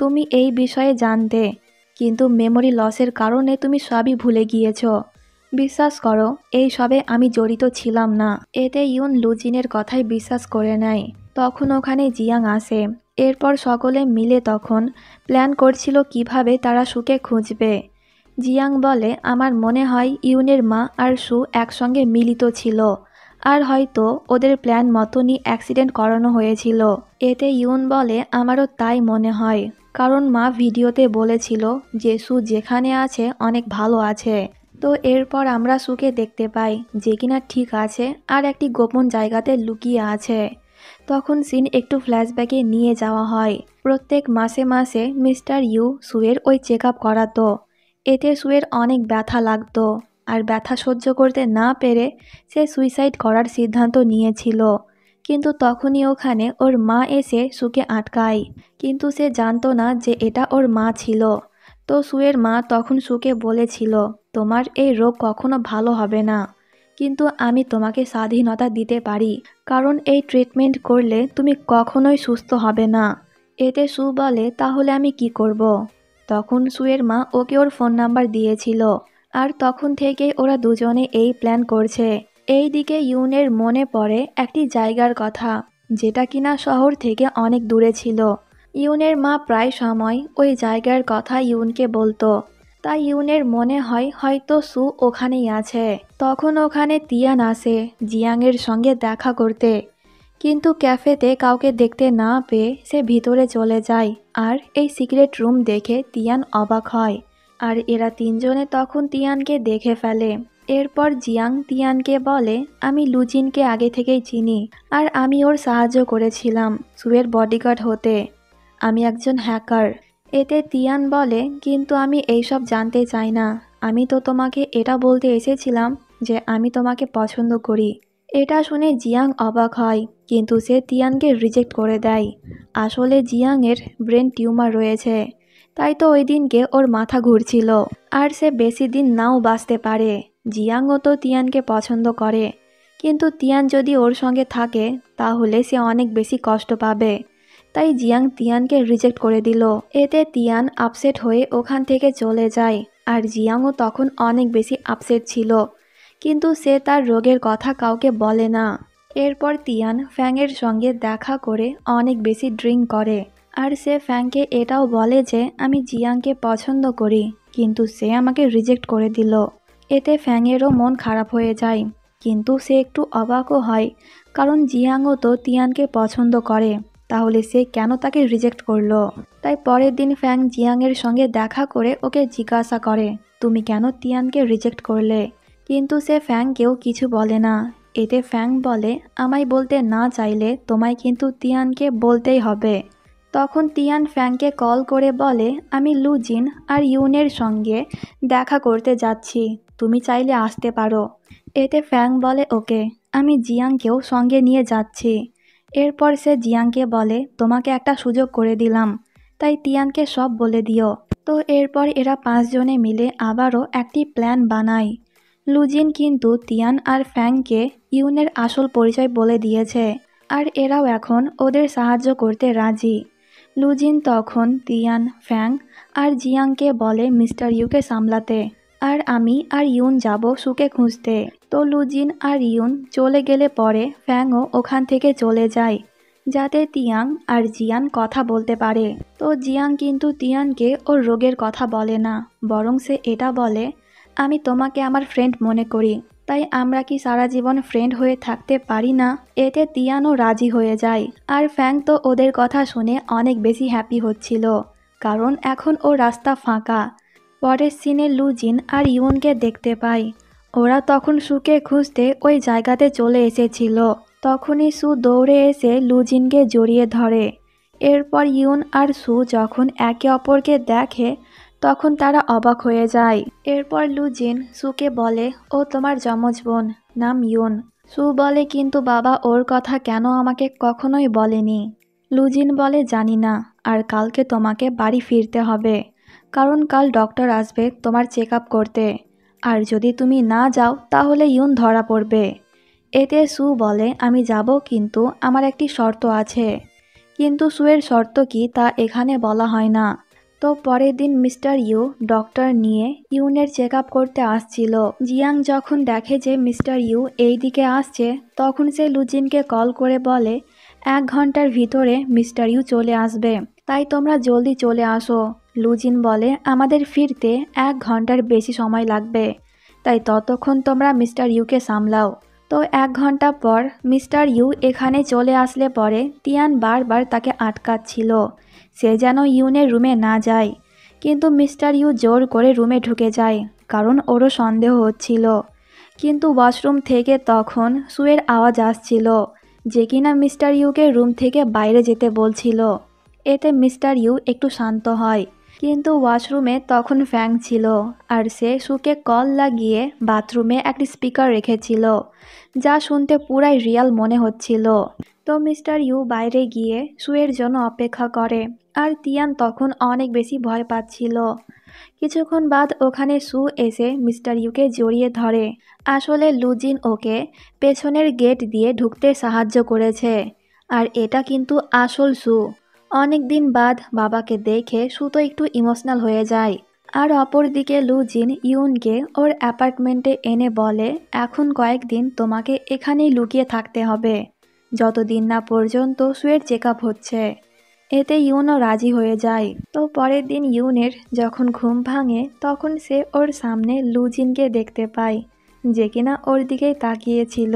তুমি এই বিষয়ে জানতে, কিন্তু মেমোরি লসের কারণে তুমি সবই ভুলে গিয়েছো। বিশ্বাস করো, এই সবে আমি জড়িত ছিলাম না। এতে ইউন লুজিনের কথাই বিশ্বাস করে নেয়। তখন ওখানে জিয়াং আসে। এরপর সকলে মিলে তখন প্ল্যান করছিল কিভাবে তারা সুকে খুঁজবে। জিয়াং বলে, আমার মনে হয় ইউনের মা আর সু একসঙ্গে মিলিত ছিল, আর হয়তো ওদের প্ল্যান মতনই অ্যাক্সিডেন্ট করানো হয়েছিল। এতে ইউন বলে, আমারও তাই মনে হয়, কারণ মা ভিডিওতে বলেছিল যে সু যেখানে আছে অনেক ভালো আছে। তো এরপর আমরা সুকে দেখতে পাই যে কিনা ঠিক আছে আর একটি গোপন জায়গাতে লুকিয়ে আছে। তখন সিন একটু ফ্ল্যাশব্যাকে নিয়ে যাওয়া হয়। প্রত্যেক মাসে মাসে মিস্টার ইউ সুয়ের ওই চেক আপ করাতো। এতে সুয়ের অনেক ব্যথা লাগতো, আর ব্যথা সহ্য করতে না পেরে সে সুইসাইড করার সিদ্ধান্ত নিয়েছিল। কিন্তু তখনই ওখানে ওর মা এসে সুকে আটকায়, কিন্তু সে জানতো না যে এটা ওর মা ছিল। তো সুয়ের মা তখন সুকে বলেছিল, তোমার এই রোগ কখনো ভালো হবে না, কিন্তু আমি তোমাকে স্বাধীনতা দিতে পারি, কারণ এই ট্রিটমেন্ট করলে তুমি কখনোই সুস্থ হবে না। এতে সু বলে, তাহলে আমি কি করব? তখন সুয়ের মা ওকে ওর ফোন নাম্বার দিয়েছিল, আর তখন থেকে ওরা দুজনে এই প্ল্যান করছে। এই দিকে ইউনের মনে পড়ে একটি জায়গার কথা, যেটা কিনা শহর থেকে অনেক দূরে ছিল। ইউনের মা প্রায় সময় ওই জায়গার কথা ইউনকে বলতো, তাই ইউনের মনে হয় হয়তো সু ওখানেই আছে। তখন ওখানে তিয়ান আসে জিয়াংয়ের সঙ্গে দেখা করতে, কিন্তু ক্যাফেতে কাউকে দেখতে না পেয়ে সে ভিতরে চলে যায়। আর এই সিক্রেট রুম দেখে তিয়ান অবাক হয়, আর এরা তিনজনে তখন তিয়ানকে দেখে ফেলে। এরপর জিয়াং তিয়ানকে বলে, আমি লুজিনকে আগে থেকেই চিনি, আর আমি ওর সাহায্য করেছিলাম সুয়ের বডিগার্ড হতে। আমি একজন হ্যাকার। এতে তিয়ান বলে, কিন্তু আমি এইসব জানতে চাই না। আমি তো তোমাকে এটা বলতে এসেছিলাম যে আমি তোমাকে পছন্দ করি। এটা শুনে জিয়াং অবাক হয়, কিন্তু সে তিয়ানকে রিজেক্ট করে দেয়। আসলে জিয়াংয়ের ব্রেন টিউমার রয়েছে, তাই তো ওই দিনকে ওর মাথা ঘুরছিল, আর সে বেশি দিন নাও বাঁচতে পারে। জিয়াংও তো তিয়ানকে পছন্দ করে, কিন্তু তিয়ান যদি ওর সঙ্গে থাকে তাহলে সে অনেক বেশি কষ্ট পাবে। তাই জিয়াং তিয়ানকে রিজেক্ট করে দিল। এতে তিয়ান আপসেট হয়ে ওখান থেকে চলে যায়, আর জিয়াংও তখন অনেক বেশি আপসেট ছিল, কিন্তু সে তার রোগের কথা কাউকে বলে না। এরপর তিয়ান ফ্যাংয়ের সঙ্গে দেখা করে অনেক বেশি ড্রিঙ্ক করে, আর সে ফ্যাংকে এটাও বলে যে আমি জিয়াংকে পছন্দ করি, কিন্তু সে আমাকে রিজেক্ট করে দিল। এতে ফ্যাংয়েরও মন খারাপ হয়ে যায়, কিন্তু সে একটু অবাকও হয়, কারণ জিয়াংও তো তিয়ানকে পছন্দ করে, তাহলে সে কেন তাকে রিজেক্ট করলো। তাই পরের দিন ফ্যাং জিয়াংয়ের সঙ্গে দেখা করে ওকে জিজ্ঞাসা করে, তুমি কেন তিয়ানকে রিজেক্ট করলে? কিন্তু সে ফ্যাংকেও কিছু বলে না। এতে ফ্যাং বলে, আমায় বলতে না চাইলে তোমায় কিন্তু তিয়ানকে বলতেই হবে। তখন তিয়ান ফ্যাংকে কল করে বলে, আমি লুজিন আর ইউনের সঙ্গে দেখা করতে যাচ্ছি, তুমি চাইলে আসতে পারো। এতে ফ্যাং বলে, ওকে, আমি জিয়াংকেও সঙ্গে নিয়ে যাচ্ছি। এরপর সে জিয়াংকে বলে, তোমাকে একটা সুযোগ করে দিলাম, তাই তিয়ানকে সব বলে দিও। তো এরপর এরা পাঁচজনে মিলে আবারও একটি প্ল্যান বানায়। লুজিন কিন্তু তিয়ান আর ফ্যাংকে ইউনের আসল পরিচয় বলে দিয়েছে, আর এরাও এখন ওদের সাহায্য করতে রাজি। লুজিন তখন তিয়ান, ফ্যাং আর জিয়াংকে বলে মিস্টার ইউকে সামলাতে, আর আমি আর ইউন যাব সুকে খুঁজতে। তো লুজিন আর ইউন চলে গেলে পরে ফ্যাংও ওখান থেকে চলে যায়, যাতে তিয়াং আর জিয়ান কথা বলতে পারে। তো জিয়াং কিন্তু তিয়ানকে ওর রোগের কথা বলে না, বরং সে এটা বলে, আমি তোমাকে আমার ফ্রেন্ড মনে করি, তাই আমরা কি সারা জীবন ফ্রেন্ড হয়ে থাকতে পারি না? এতে তিয়ানও রাজি হয়ে যায়, আর ফ্যাং তো ওদের কথা শুনে অনেক বেশি হ্যাপি হচ্ছিল, কারণ এখন ও রাস্তা ফাঁকা। পরের সিনে লুজিন আর ইউনকে দেখতে পাই, ওরা তখন সুকে খুঁজতে ওই জায়গাতে চলে এসেছিল। তখনই সু দৌড়ে এসে লুজিনকে জড়িয়ে ধরে। এরপর ইউন আর সু যখন একে অপরকে দেখে তখন তারা অবাক হয়ে যায়। এরপর লুজিন সুকে বলে, ও তোমার যমজ বোন, নাম ইউন। সু বলে, কিন্তু বাবা ওর কথা কেন আমাকে কখনোই বলেনি? লুজিন বলে, জানি না, আর কালকে তোমাকে বাড়ি ফিরতে হবে, কারণ কাল ডক্টর আসবে তোমার চেক আপ করতে, আর যদি তুমি না যাও তাহলে ইউন ধরা পড়বে। এতে সু বলে, আমি যাব, কিন্তু আমার একটি শর্ত আছে। কিন্তু সুয়ের শর্ত কি তা এখানে বলা হয় না। তো পরের দিন মিস্টার ইউ ডক্টর নিয়ে ইউনের চেক আপ করতে আসছিল। জিয়াং যখন দেখে যে মিস্টার ইউ এই দিকে আসছে, তখন সে লুজিনকে কল করে বলে এক ঘন্টার ভিতরে মিস্টার ইউ চলে আসবে, তাই তোমরা জলদি চলে আসো। লুজিন বলে আমাদের ফিরতে এক ঘন্টার বেশি সময় লাগবে, তাই ততক্ষণ তোমরা মিস্টার ইউকে সামলাও। তো এক ঘন্টা পর মিস্টার ইউ এখানে চলে আসলে পরে তিয়ান বারবার তাকে আটকাচ্ছিল, সে যেন ইউনের রুমে না যায়। কিন্তু মিস্টার ইউ জোর করে রুমে ঢুকে যায়, কারণ ওরও সন্দেহ হচ্ছিল। কিন্তু ওয়াশরুম থেকে তখন সুয়ের আওয়াজ আসছিল, যে কিনা মিস্টার ইউকে রুম থেকে বাইরে যেতে বলছিল। এতে মিস্টার ইউ একটু শান্ত হয়। কিন্তু ওয়াশরুমে তখন ফ্যান ছিল, আর সে সুকে কল লাগিয়ে বাথরুমে একটি স্পিকার রেখেছিল, যা শুনতে পুরাই রিয়াল মনে হচ্ছিল। তো মিস্টার ইউ বাইরে গিয়ে সুয়ের জন্য অপেক্ষা করে, আর তিয়ান তখন অনেক বেশি ভয় পাচ্ছিল। কিছুক্ষণ বাদ ওখানে সু এসে মিস্টার ইউকে জড়িয়ে ধরে। আসলে লুজিন ওকে পেছনের গেট দিয়ে ঢুকতে সাহায্য করেছে, আর এটা কিন্তু আসল সু। অনেক দিন বাদ বাবাকে দেখে সু তো একটু ইমোশনাল হয়ে যায়। আর অপরদিকে লুজিন ইউনকে ওর অ্যাপার্টমেন্টে এনে বলে এখন কয়েকদিন তোমাকে এখানেই লুকিয়ে থাকতে হবে, যতদিন না পর্যন্ত সুয়ের চেক আপ হচ্ছে। এতে ইউনও রাজি হয়ে যায়। তো পরের দিন ইউনের যখন ঘুম ভাঙে, তখন সে ওর সামনে লুজিনকে দেখতে পায়, যে কিনা ওর দিকেই তাকিয়েছিল।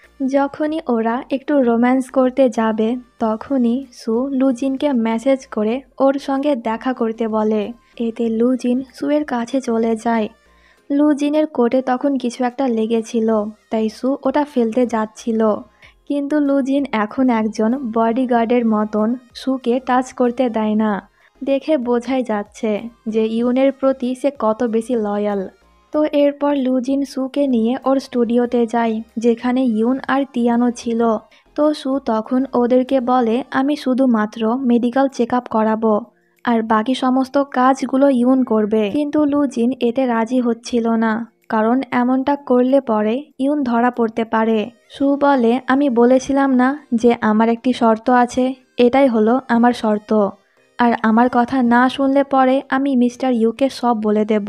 যখনই ওরা একটু রোম্যান্স করতে যাবে, তখনই সু লুজিনকে মেসেজ করে ওর সঙ্গে দেখা করতে বলে। এতে লুজিন সুয়ের কাছে চলে যায়। লুজিনের কোটে তখন কিছু একটা লেগেছিল, তাই সু ওটা ফেলতে যাচ্ছিল। কিন্তু লুজিন এখন একজন বডিগার্ডের মতন সুকে টাচ করতে দেয় না। দেখে বোঝাই যাচ্ছে যে ইউনের প্রতি সে কত বেশি লয়াল। তো এরপর লুজিন সুকে নিয়ে ওর স্টুডিওতে যায়, যেখানে ইউন আর তিয়ানো ছিল। তো সু তখন ওদেরকে বলে আমি শুধুমাত্র মেডিকেল চেক আপ করাবো, আর বাকি সমস্ত কাজগুলো ইউন করবে। কিন্তু লুজিন এতে রাজি হচ্ছিল না, কারণ এমনটা করলে পরে ইউন ধরা পড়তে পারে। সু বলে আমি বলেছিলাম না যে আমার একটি শর্ত আছে, এটাই হলো আমার শর্ত, আর আমার কথা না শুনলে পরে আমি মিস্টার ইউকে সব বলে দেব।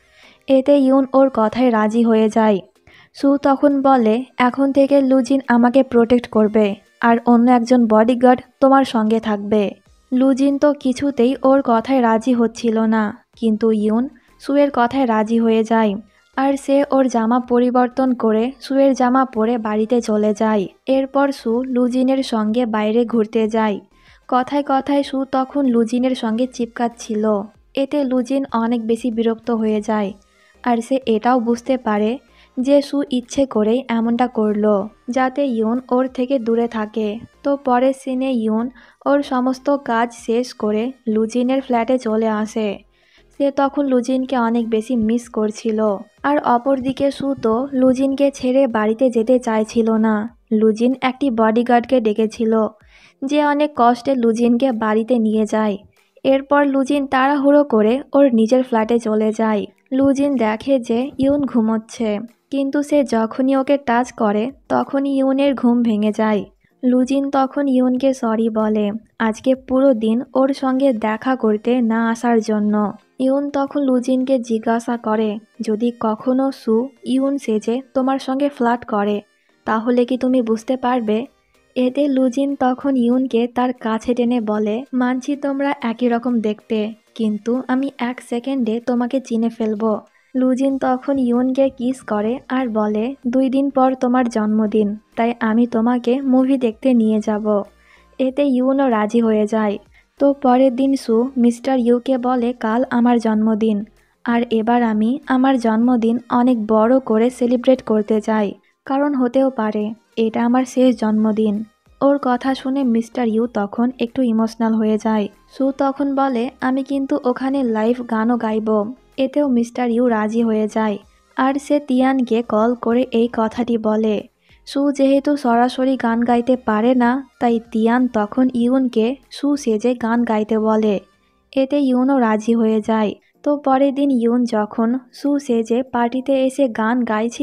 এতে ইউন ওর কথায় রাজি হয়ে যায়। সু তখন বলে এখন থেকে লুজিন আমাকে প্রোটেক্ট করবে, আর অন্য একজন বডিগার্ড তোমার সঙ্গে থাকবে। লুজিন তো কিছুতেই ওর কথায় রাজি হচ্ছিল না, কিন্তু ইউন সুয়ের কথায় রাজি হয়ে যায়, আর সে ওর জামা পরিবর্তন করে সুয়ের জামা পরে বাড়িতে চলে যায়। এরপর সু লুজিনের সঙ্গে বাইরে ঘুরতে যায়। কথায় কথায় সু তখন লুজিনের সঙ্গে চিপকাচ্ছিল। এতে লুজিন অনেক বেশি বিরক্ত হয়ে যায়, আর সে এটাও বুঝতে পারে যে সু ইচ্ছে করেই এমনটা করলো, যাতে ইউন ওর থেকে দূরে থাকে। তো পরের সিনে ইউন ওর সমস্ত কাজ শেষ করে লুজিনের ফ্ল্যাটে চলে আসে। সে তখন লুজিনকে অনেক বেশি মিস করছিল। আর অপরদিকে সু তো লুজিনকে ছেড়ে বাড়িতে যেতে চাইছিল না। লুজিন একটি বডিগার্ডকে ডেকেছিল, যে অনেক কষ্টে লুজিনকে বাড়িতে নিয়ে যায়। এরপর লুজিন তাড়াহুড়ো করে ওর নিজের ফ্ল্যাটে চলে যায়। লুজিন দেখে যে ইউন ঘুমোচ্ছে, কিন্তু সে যখনই ওকে টাচ করে তখনই ইউনের ঘুম ভেঙে যায়। লুজিন তখন ইউনকে সরি বলে আজকে পুরো দিন ওর সঙ্গে দেখা করতে না আসার জন্য। ইউন তখন লুজিনকে জিজ্ঞাসা করে যদি কখনো সু ইউন সেজে তোমার সঙ্গে ফ্লার্ট করে, তাহলে কি তুমি বুঝতে পারবে? এতে লুজিন তখন ইউনকে তার কাছে টেনে বলে মানছি তোমরা একই রকম দেখতে, কিন্তু আমি এক সেকেন্ডে তোমাকে চিনে ফেলবো। লুজিন তখন ইউনকে কিস করে আর বলে দুই দিন পর তোমার জন্মদিন, তাই আমি তোমাকে মুভি দেখতে নিয়ে যাব। এতে ইউনও রাজি হয়ে যায়। তো পরের দিন সু মিস্টার ইউকে বলে কাল আমার জন্মদিন, আর এবার আমি আমার জন্মদিন অনেক বড় করে সেলিব্রেট করতে চাই, কারণ হতেও পারে এটা আমার শেষ জন্মদিন। ওর কথা শুনে মিস্টার ইউ তখন একটু ইমোশনাল হয়ে যায়। সু তখন বলে আমি কিন্তু ওখানে লাইভ গানও গাইব। এতেও মিস্টার ইউ রাজি হয়ে যায়, আর সে তিয়ানকে কল করে এই কথাটি বলে। সু যেহেতু সরাসরি গান গাইতে পারে না, তাই তিয়ান তখন ইউনকে সু সেজে গান গাইতে বলে। এতে ইউনও রাজি হয়ে যায়। তো পরের দিন ইউন যখন সু সেজে পার্টিতে এসে গান গাইছিল,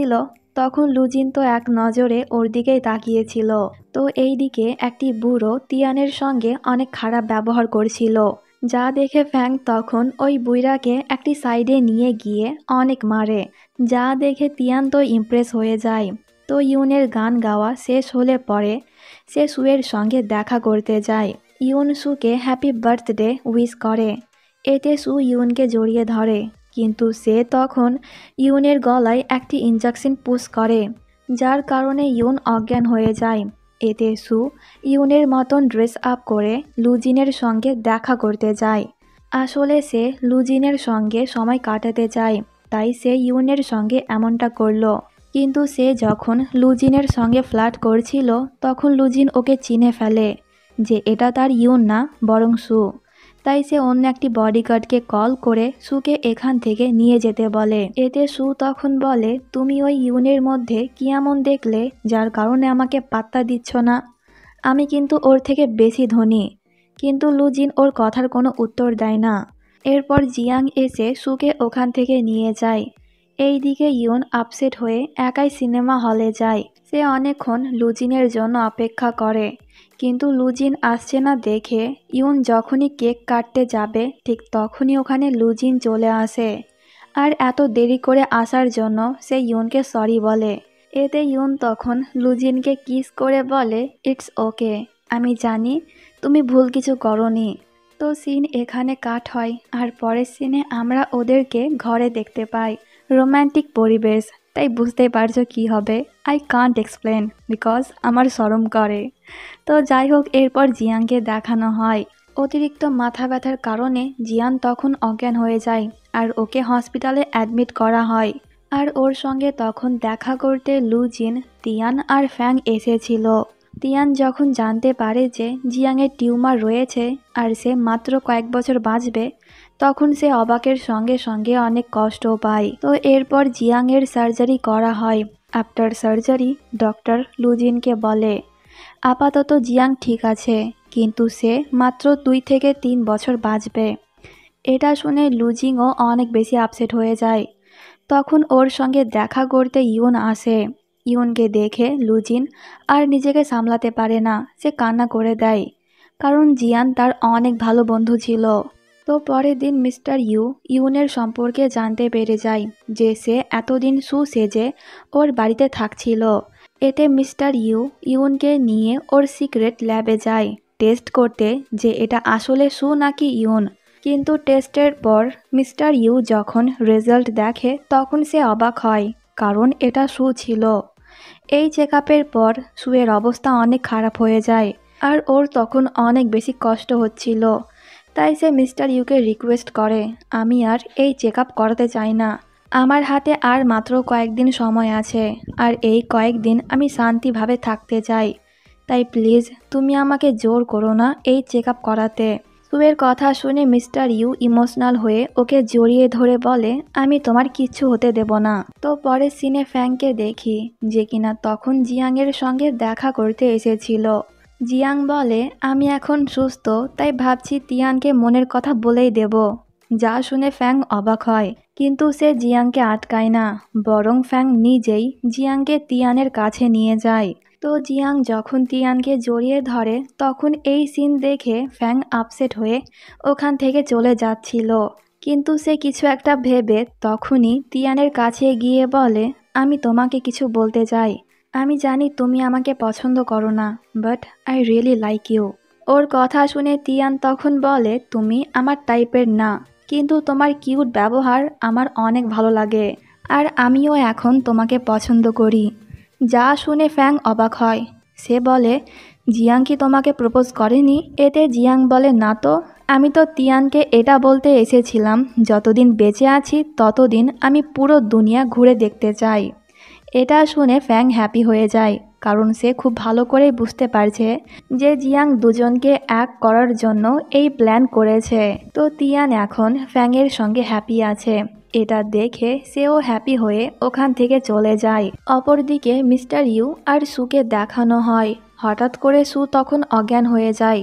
তখন লুজিন তো এক নজরে ওর দিকেই তাকিয়েছিল। তো এই দিকে একটি বুড়ো তিয়ানের সঙ্গে অনেক খারাপ ব্যবহার করছিল, যা দেখে ফ্যাং তখন ওই বুইরাকে একটি সাইডে নিয়ে গিয়ে অনেক মারে, যা দেখে তিয়ান তো ইমপ্রেস হয়ে যায়। তো ইউনের গান গাওয়া শেষ হলে পরে সে সুয়ের সঙ্গে দেখা করতে যায়। ইউন সুকে হ্যাপি বার্থডে উইশ করে। এতে সু ইউনকে জড়িয়ে ধরে, কিন্তু সে তখন ইউনের গলায় একটি ইঞ্জেকশন পুশ করে, যার কারণে ইউন অজ্ঞান হয়ে যায়। এতে সু ইউনের মতন ড্রেস আপ করে লুজিনের সঙ্গে দেখা করতে যায়। আসলে সে লুজিনের সঙ্গে সময় কাটাতে চায়, তাই সে ইউনের সঙ্গে এমনটা করলো। কিন্তু সে যখন লুজিনের সঙ্গে ফ্লার্ট করছিল তখন লুজিন ওকে চিনে ফেলে যে এটা তার ইউন না বরং সু। তাই সে অন্য একটি বডিগার্ডকে কল করে সুকে এখান থেকে নিয়ে যেতে বলে। এতে সু তখন বলে, তুমি ওই ইউনের মধ্যে কি এমন দেখলে যার কারণে আমাকে পাত্তা দিচ্ছ না? আমি কিন্তু ওর থেকে বেশি ধনী। কিন্তু লুজিন ওর কথার কোনো উত্তর দেয় না। এরপর জিয়াং এসে সুকে ওখান থেকে নিয়ে যায়। এই দিকে ইউন আপসেট হয়ে একাই সিনেমা হলে যায়। সে অনেকক্ষণ লুজিনের জন্য অপেক্ষা করে, কিন্তু লুজিন আসছে না দেখে ইউন যখনই কেক কাটতে যাবে ঠিক তখনই ওখানে লুজিন চলে আসে। আর এত দেরি করে আসার জন্য সে ইউনকে সরি বলে। এতে ইউন তখন লুজিনকে কিস করে বলে, ইটস ওকে, আমি জানি তুমি ভুল কিছু করনি। তো সিন এখানে কাট হয়, আর পরের সিনে আমরা ওদেরকে ঘরে দেখতে পাই। রোম্যান্টিক পরিবেশ, তাই বুঝতেই পারছো কি হবে। আই কান্ট এক্সপ্লেন বিকজ আমার শরম করে। তো যাই হোক, এরপর জিয়াংকে দেখানো হয়। অতিরিক্ত মাথা ব্যথার কারণে জিয়ান তখন অজ্ঞান হয়ে যায় আর ওকে হসপিটালে অ্যাডমিট করা হয়। আর ওর সঙ্গে তখন দেখা করতে লুজিন, তিয়ান আর ফ্যাং এসেছিল। তিয়ান যখন জানতে পারে যে জিয়াংয়ের টিউমার রয়েছে আর সে মাত্র কয়েক বছর বাঁচবে, তখন সে অবাকের সঙ্গে সঙ্গে অনেক কষ্টও পায়। তো এরপর জিয়াংয়ের সার্জারি করা হয়। আফটার সার্জারি ডক্টর লুজিনকে বলে, আপাতত জিয়াং ঠিক আছে, কিন্তু সে মাত্র দুই থেকে তিন বছর বাঁচবে। এটা শুনে লুজিংও অনেক বেশি আপসেট হয়ে যায়। তখন ওর সঙ্গে দেখা করতে ইউন আসে। ইউনকে দেখে লুজিন আর নিজেকে সামলাতে পারে না, সে কান্না করে দেয়, কারণ জিয়ান তার অনেক ভালো বন্ধু ছিল। তো পরের দিন মিস্টার ইউ ইউনের সম্পর্কে জানতে পেরে যায় যে সে এতদিন সু সেজে ওর বাড়িতে থাকছিল। এতে মিস্টার ইউ ইউনকে নিয়ে ওর সিক্রেট ল্যাবে যায় টেস্ট করতে যে এটা আসলে সু নাকি ইউন। কিন্তু টেস্টের পর মিস্টার ইউ যখন রেজাল্ট দেখে তখন সে অবাক হয়, কারণ এটা সু ছিল। এই চেক আপের পর সুয়ের অবস্থা অনেক খারাপ হয়ে যায় আর ওর তখন অনেক বেশি কষ্ট হচ্ছিল। তাই সে মিস্টার ইউকে রিকোয়েস্ট করে, আমি আর এই চেক আপ করাতে চাই না, আমার হাতে আর মাত্র কয়েকদিন সময় আছে আর এই কয়েকদিন আমি শান্তিভাবে থাকতে চাই, তাই প্লিজ তুমি আমাকে জোর করো না এই চেক আপ করাতে। সুয়ের কথা শুনে মিস্টার ইউ ইমোশনাল হয়ে ওকে জড়িয়ে ধরে বলে, আমি তোমার কিচ্ছু হতে দেব না। তো পরের সিনে ফ্যাংকে দেখি যে কিনা তখন জিয়াংয়ের সঙ্গে দেখা করতে এসেছিল। জিয়াং বলে, আমি এখন সুস্থ, তাই ভাবছি তিয়ানকে মনের কথা বলেই দেব। যা শুনে ফ্যাং অবাক হয়, কিন্তু সে জিয়াংকে আটকায় না, বরং ফ্যাং নিজেই জিয়াংকে তিয়ানের কাছে নিয়ে যায়। তো জিয়াং যখন তিয়ানকে জড়িয়ে ধরে তখন এই সিন দেখে ফ্যাং আপসেট হয়ে ওখান থেকে চলে যাচ্ছিল। কিন্তু সে কিছু একটা ভেবে তখনই তিয়ানের কাছে গিয়ে বলে, আমি তোমাকে কিছু বলতে চাই। আমি জানি তুমি আমাকে পছন্দ করো না, but I really like you. ওর কথা শুনে তিয়ান তখন বলে, তুমি আমার টাইপের না, কিন্তু তোমার কিউট ব্যবহার আমার অনেক ভালো লাগে আর আমিও এখন তোমাকে পছন্দ করি। যা শুনে ফ্যাং অবাক হয়। সে বলে, জিয়াং কি তোমাকে প্রপোজ করেনি? এতে জিয়াং বলে, না তো, আমি তো তিয়ানকে এটা বলতে এসেছিলাম যতদিন বেঁচে আছি ততদিন আমি পুরো দুনিয়া ঘুরে দেখতে চাই। এটা শুনে ফ্যাং হ্যাপি হয়ে যায়, কারণ সে খুব ভালো করে বুঝতে পারছে যে জিয়াং দুজনকে এক করার জন্য এই প্ল্যান করেছে। তো তিয়ান এখন ফ্যাংয়ের সঙ্গে হ্যাপি আছে। এটা দেখে সেও হ্যাপি হয়ে ওখান থেকে চলে যায়। অপরদিকে মিস্টার ইউ আর সুকে দেখানো হয়। হঠাৎ করে সু তখন অজ্ঞান হয়ে যায়।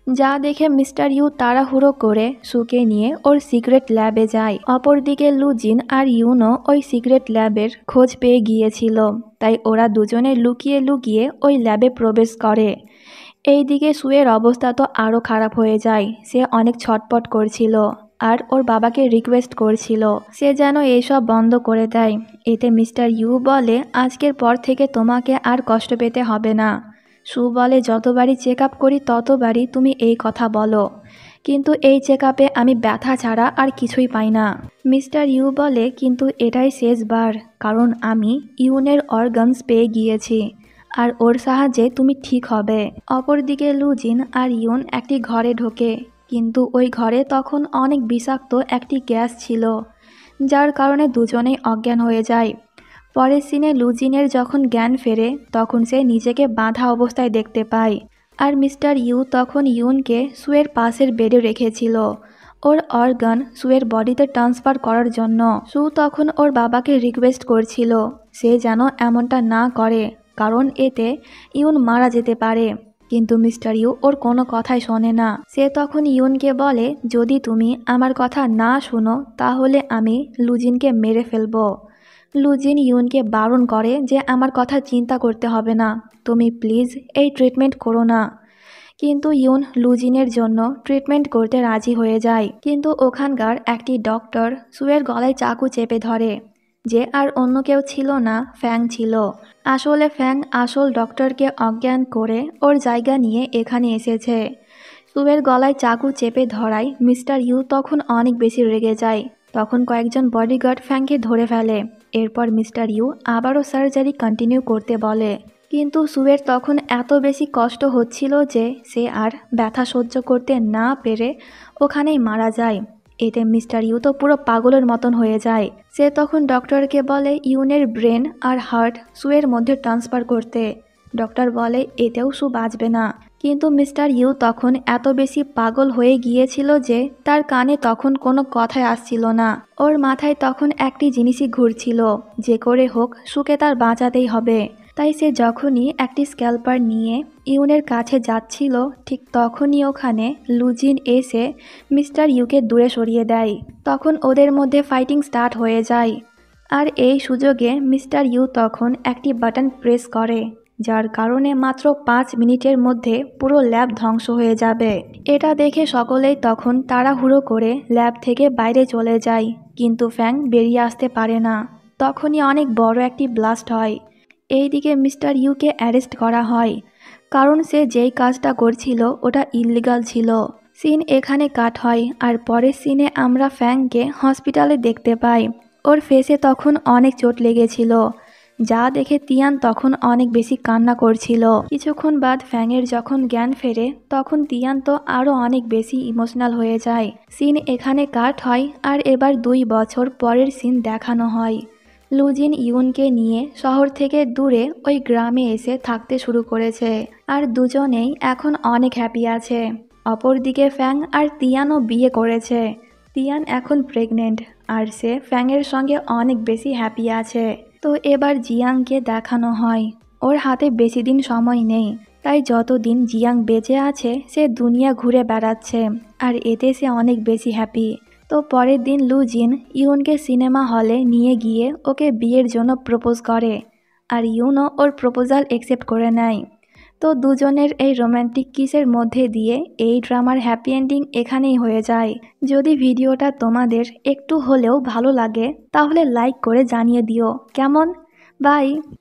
যা দেখে মিস্টার ইউ তাড়াহুড়ো করে সুকে নিয়ে ওর সিক্রেট ল্যাবে যায়। অপরদিকে লুজিন আর ইউনো ওই সিক্রেট ল্যাবের খোঁজ পেয়ে গিয়েছিল, তাই ওরা দুজনে লুকিয়ে লুকিয়ে ওই ল্যাবে প্রবেশ করে। এইদিকে সুয়ের অবস্থা তো আরও খারাপ হয়ে যায়। সে অনেক ছটপট করছিল আর ওর বাবাকে রিকোয়েস্ট করছিল সে যেন এইসব বন্ধ করে দেয়। এতে মিস্টার ইউ বলে, আজকের পর থেকে তোমাকে আর কষ্ট পেতে হবে না। সু বলে, যতবারই চেক আপ করি ততবারই তুমি এই কথা বলো, কিন্তু এই চেক আপে আমি ব্যথা ছাড়া আর কিছুই পাই না। মিস্টার ইউ বলে, কিন্তু এটাই শেষবার, কারণ আমি ইউনের অর্গানস পেয়ে গিয়েছি আর ওর সাহায্যে তুমি ঠিক হবে। অপরদিকে লুজিন আর ইউন একটি ঘরে ঢোকে, কিন্তু ওই ঘরে তখন অনেক বিষাক্ত একটি গ্যাস ছিল, যার কারণে দুজনেই অজ্ঞান হয়ে যায়। পরের সিনে লুজিনের যখন জ্ঞান ফেরে তখন সে নিজেকে বাঁধা অবস্থায় দেখতে পায়, আর মিস্টার ইউ তখন ইউনকে সুয়ের পাশের বেডে রেখেছিল ওর অর্গান সুয়ের বডিতে ট্রান্সফার করার জন্য। সু তখন ওর বাবাকে রিকোয়েস্ট করছিল সে যেন এমনটা না করে, কারণ এতে ইউন মারা যেতে পারে, কিন্তু মিস্টার ইউ ওর কোনো কথাই শোনে না। সে তখন ইউনকে বলে, যদি তুমি আমার কথা না শুনো তাহলে আমি লুজিনকে মেরে ফেলবো। লুজিন ইউনকে বারণ করে যে আমার কথা চিন্তা করতে হবে না, তুমি প্লিজ এই ট্রিটমেন্ট করো না। কিন্তু ইউন লুজিনের জন্য ট্রিটমেন্ট করতে রাজি হয়ে যায়, কিন্তু ওখানকার একটি ডক্টর সুয়ের গলায় চাকু চেপে ধরে, যে আর অন্য কেউ ছিল না, ফ্যাং ছিল। আসলে ফ্যাং আসল ডক্টরকে অজ্ঞান করে ওর জায়গা নিয়ে এখানে এসেছে। সুয়ের গলায় চাকু চেপে ধরায় মিস্টার ইউ তখন অনেক বেশি রেগে যায়। তখন কয়েকজন বডিগার্ড ফ্যাংকে ধরে ফেলে। এরপর মিস্টার ইউ আবারও সার্জারি কন্টিনিউ করতে বলে, কিন্তু সুয়ের তখন এত বেশি কষ্ট হচ্ছিল যে সে আর ব্যথা সহ্য করতে না পেরে ওখানেই মারা যায়। এতে মিস্টার ইউ তো পুরো পাগলের মতন হয়ে যায়। সে তখন ডক্টরকে বলে ইউনের ব্রেন আর হার্ট সুয়ের মধ্যে ট্রান্সফার করতে। ডক্টর বলে এতেও সু বাঁচবে না, কিন্তু মিস্টার ইউ তখন এত বেশি পাগল হয়ে গিয়েছিল যে তার কানে তখন কোনো কথাই আসছিল না। ওর মাথায় তখন একটি জিনিসই ঘুরছিল, যে করে হোক সুকে তার বাঁচাতেই হবে। তাই সে যখনই একটি স্ক্যালপার নিয়ে ইউনের কাছে যাচ্ছিল, ঠিক তখনই ওখানে লুজিন এসে মিস্টার ইউকে দূরে সরিয়ে দেয়। তখন ওদের মধ্যে ফাইটিং স্টার্ট হয়ে যায়, আর এই সুযোগে মিস্টার ইউ তখন একটি বাটন প্রেস করে, যার কারণে মাত্র পাঁচ মিনিটের মধ্যে পুরো ল্যাব ধ্বংস হয়ে যাবে। এটা দেখে সকলেই তখন তাড়াহুড়ো করে ল্যাব থেকে বাইরে চলে যায়, কিন্তু ফ্যাং বেরিয়ে আসতে পারে না। তখনই অনেক বড় একটি ব্লাস্ট হয়। এইদিকে মিস্টার ইউকে অ্যারেস্ট করা হয়, কারণ সে যেই কাজটা করছিল ওটা ইললিগাল ছিল। সিন এখানে কাট হয়, আর পরের সিনে আমরা ফ্যাংকে হসপিটালে দেখতে পাই। ওর ফেসে তখন অনেক চোট লেগেছিল, যা দেখে তিয়ান তখন অনেক বেশি কান্না করছিল। কিছুক্ষণ বাদ ফ্যাংয়ের যখন জ্ঞান ফেরে তখন তিয়ান তো আরও অনেক বেশি ইমোশনাল হয়ে যায়। সিন এখানে কাট হয়, আর এবার দুই বছর পরের সিন দেখানো হয়। লুজিন ইউনকে নিয়ে শহর থেকে দূরে ওই গ্রামে এসে থাকতে শুরু করেছে, আর দুজনেই এখন অনেক হ্যাপি আছে। অপরদিকে ফ্যাং আর তিয়ানও বিয়ে করেছে। তিয়ান এখন প্রেগনেন্ট, আর সে ফ্যাংয়ের সঙ্গে অনেক বেশি হ্যাপি আছে। তো এবার জিয়াংকে দেখানো হয় ওর হাতে বেশি দিন সময় নেই, তাই যতদিন জিয়াং বেঁচে আছে সে দুনিয়া ঘুরে বেড়াচ্ছে, আর এতে সে অনেক বেশি হ্যাপি। তো পরের দিন লুজিন ইউনকে সিনেমা হলে নিয়ে গিয়ে ওকে বিয়ের জন্য প্রপোজ করে, আর ইউনও ওর প্রপোজাল অ্যাকসেপ্ট করে নেয়। তো দুজনের এই রোম্যান্টিক কিসের মধ্যে দিয়ে এই ড্রামার হ্যাপি এন্ডিং এখানেই হয়ে যায়। যদি ভিডিওটা তোমাদের একটু হলেও ভালো লাগে তাহলে লাইক করে জানিয়ে দিও কেমন। বাই।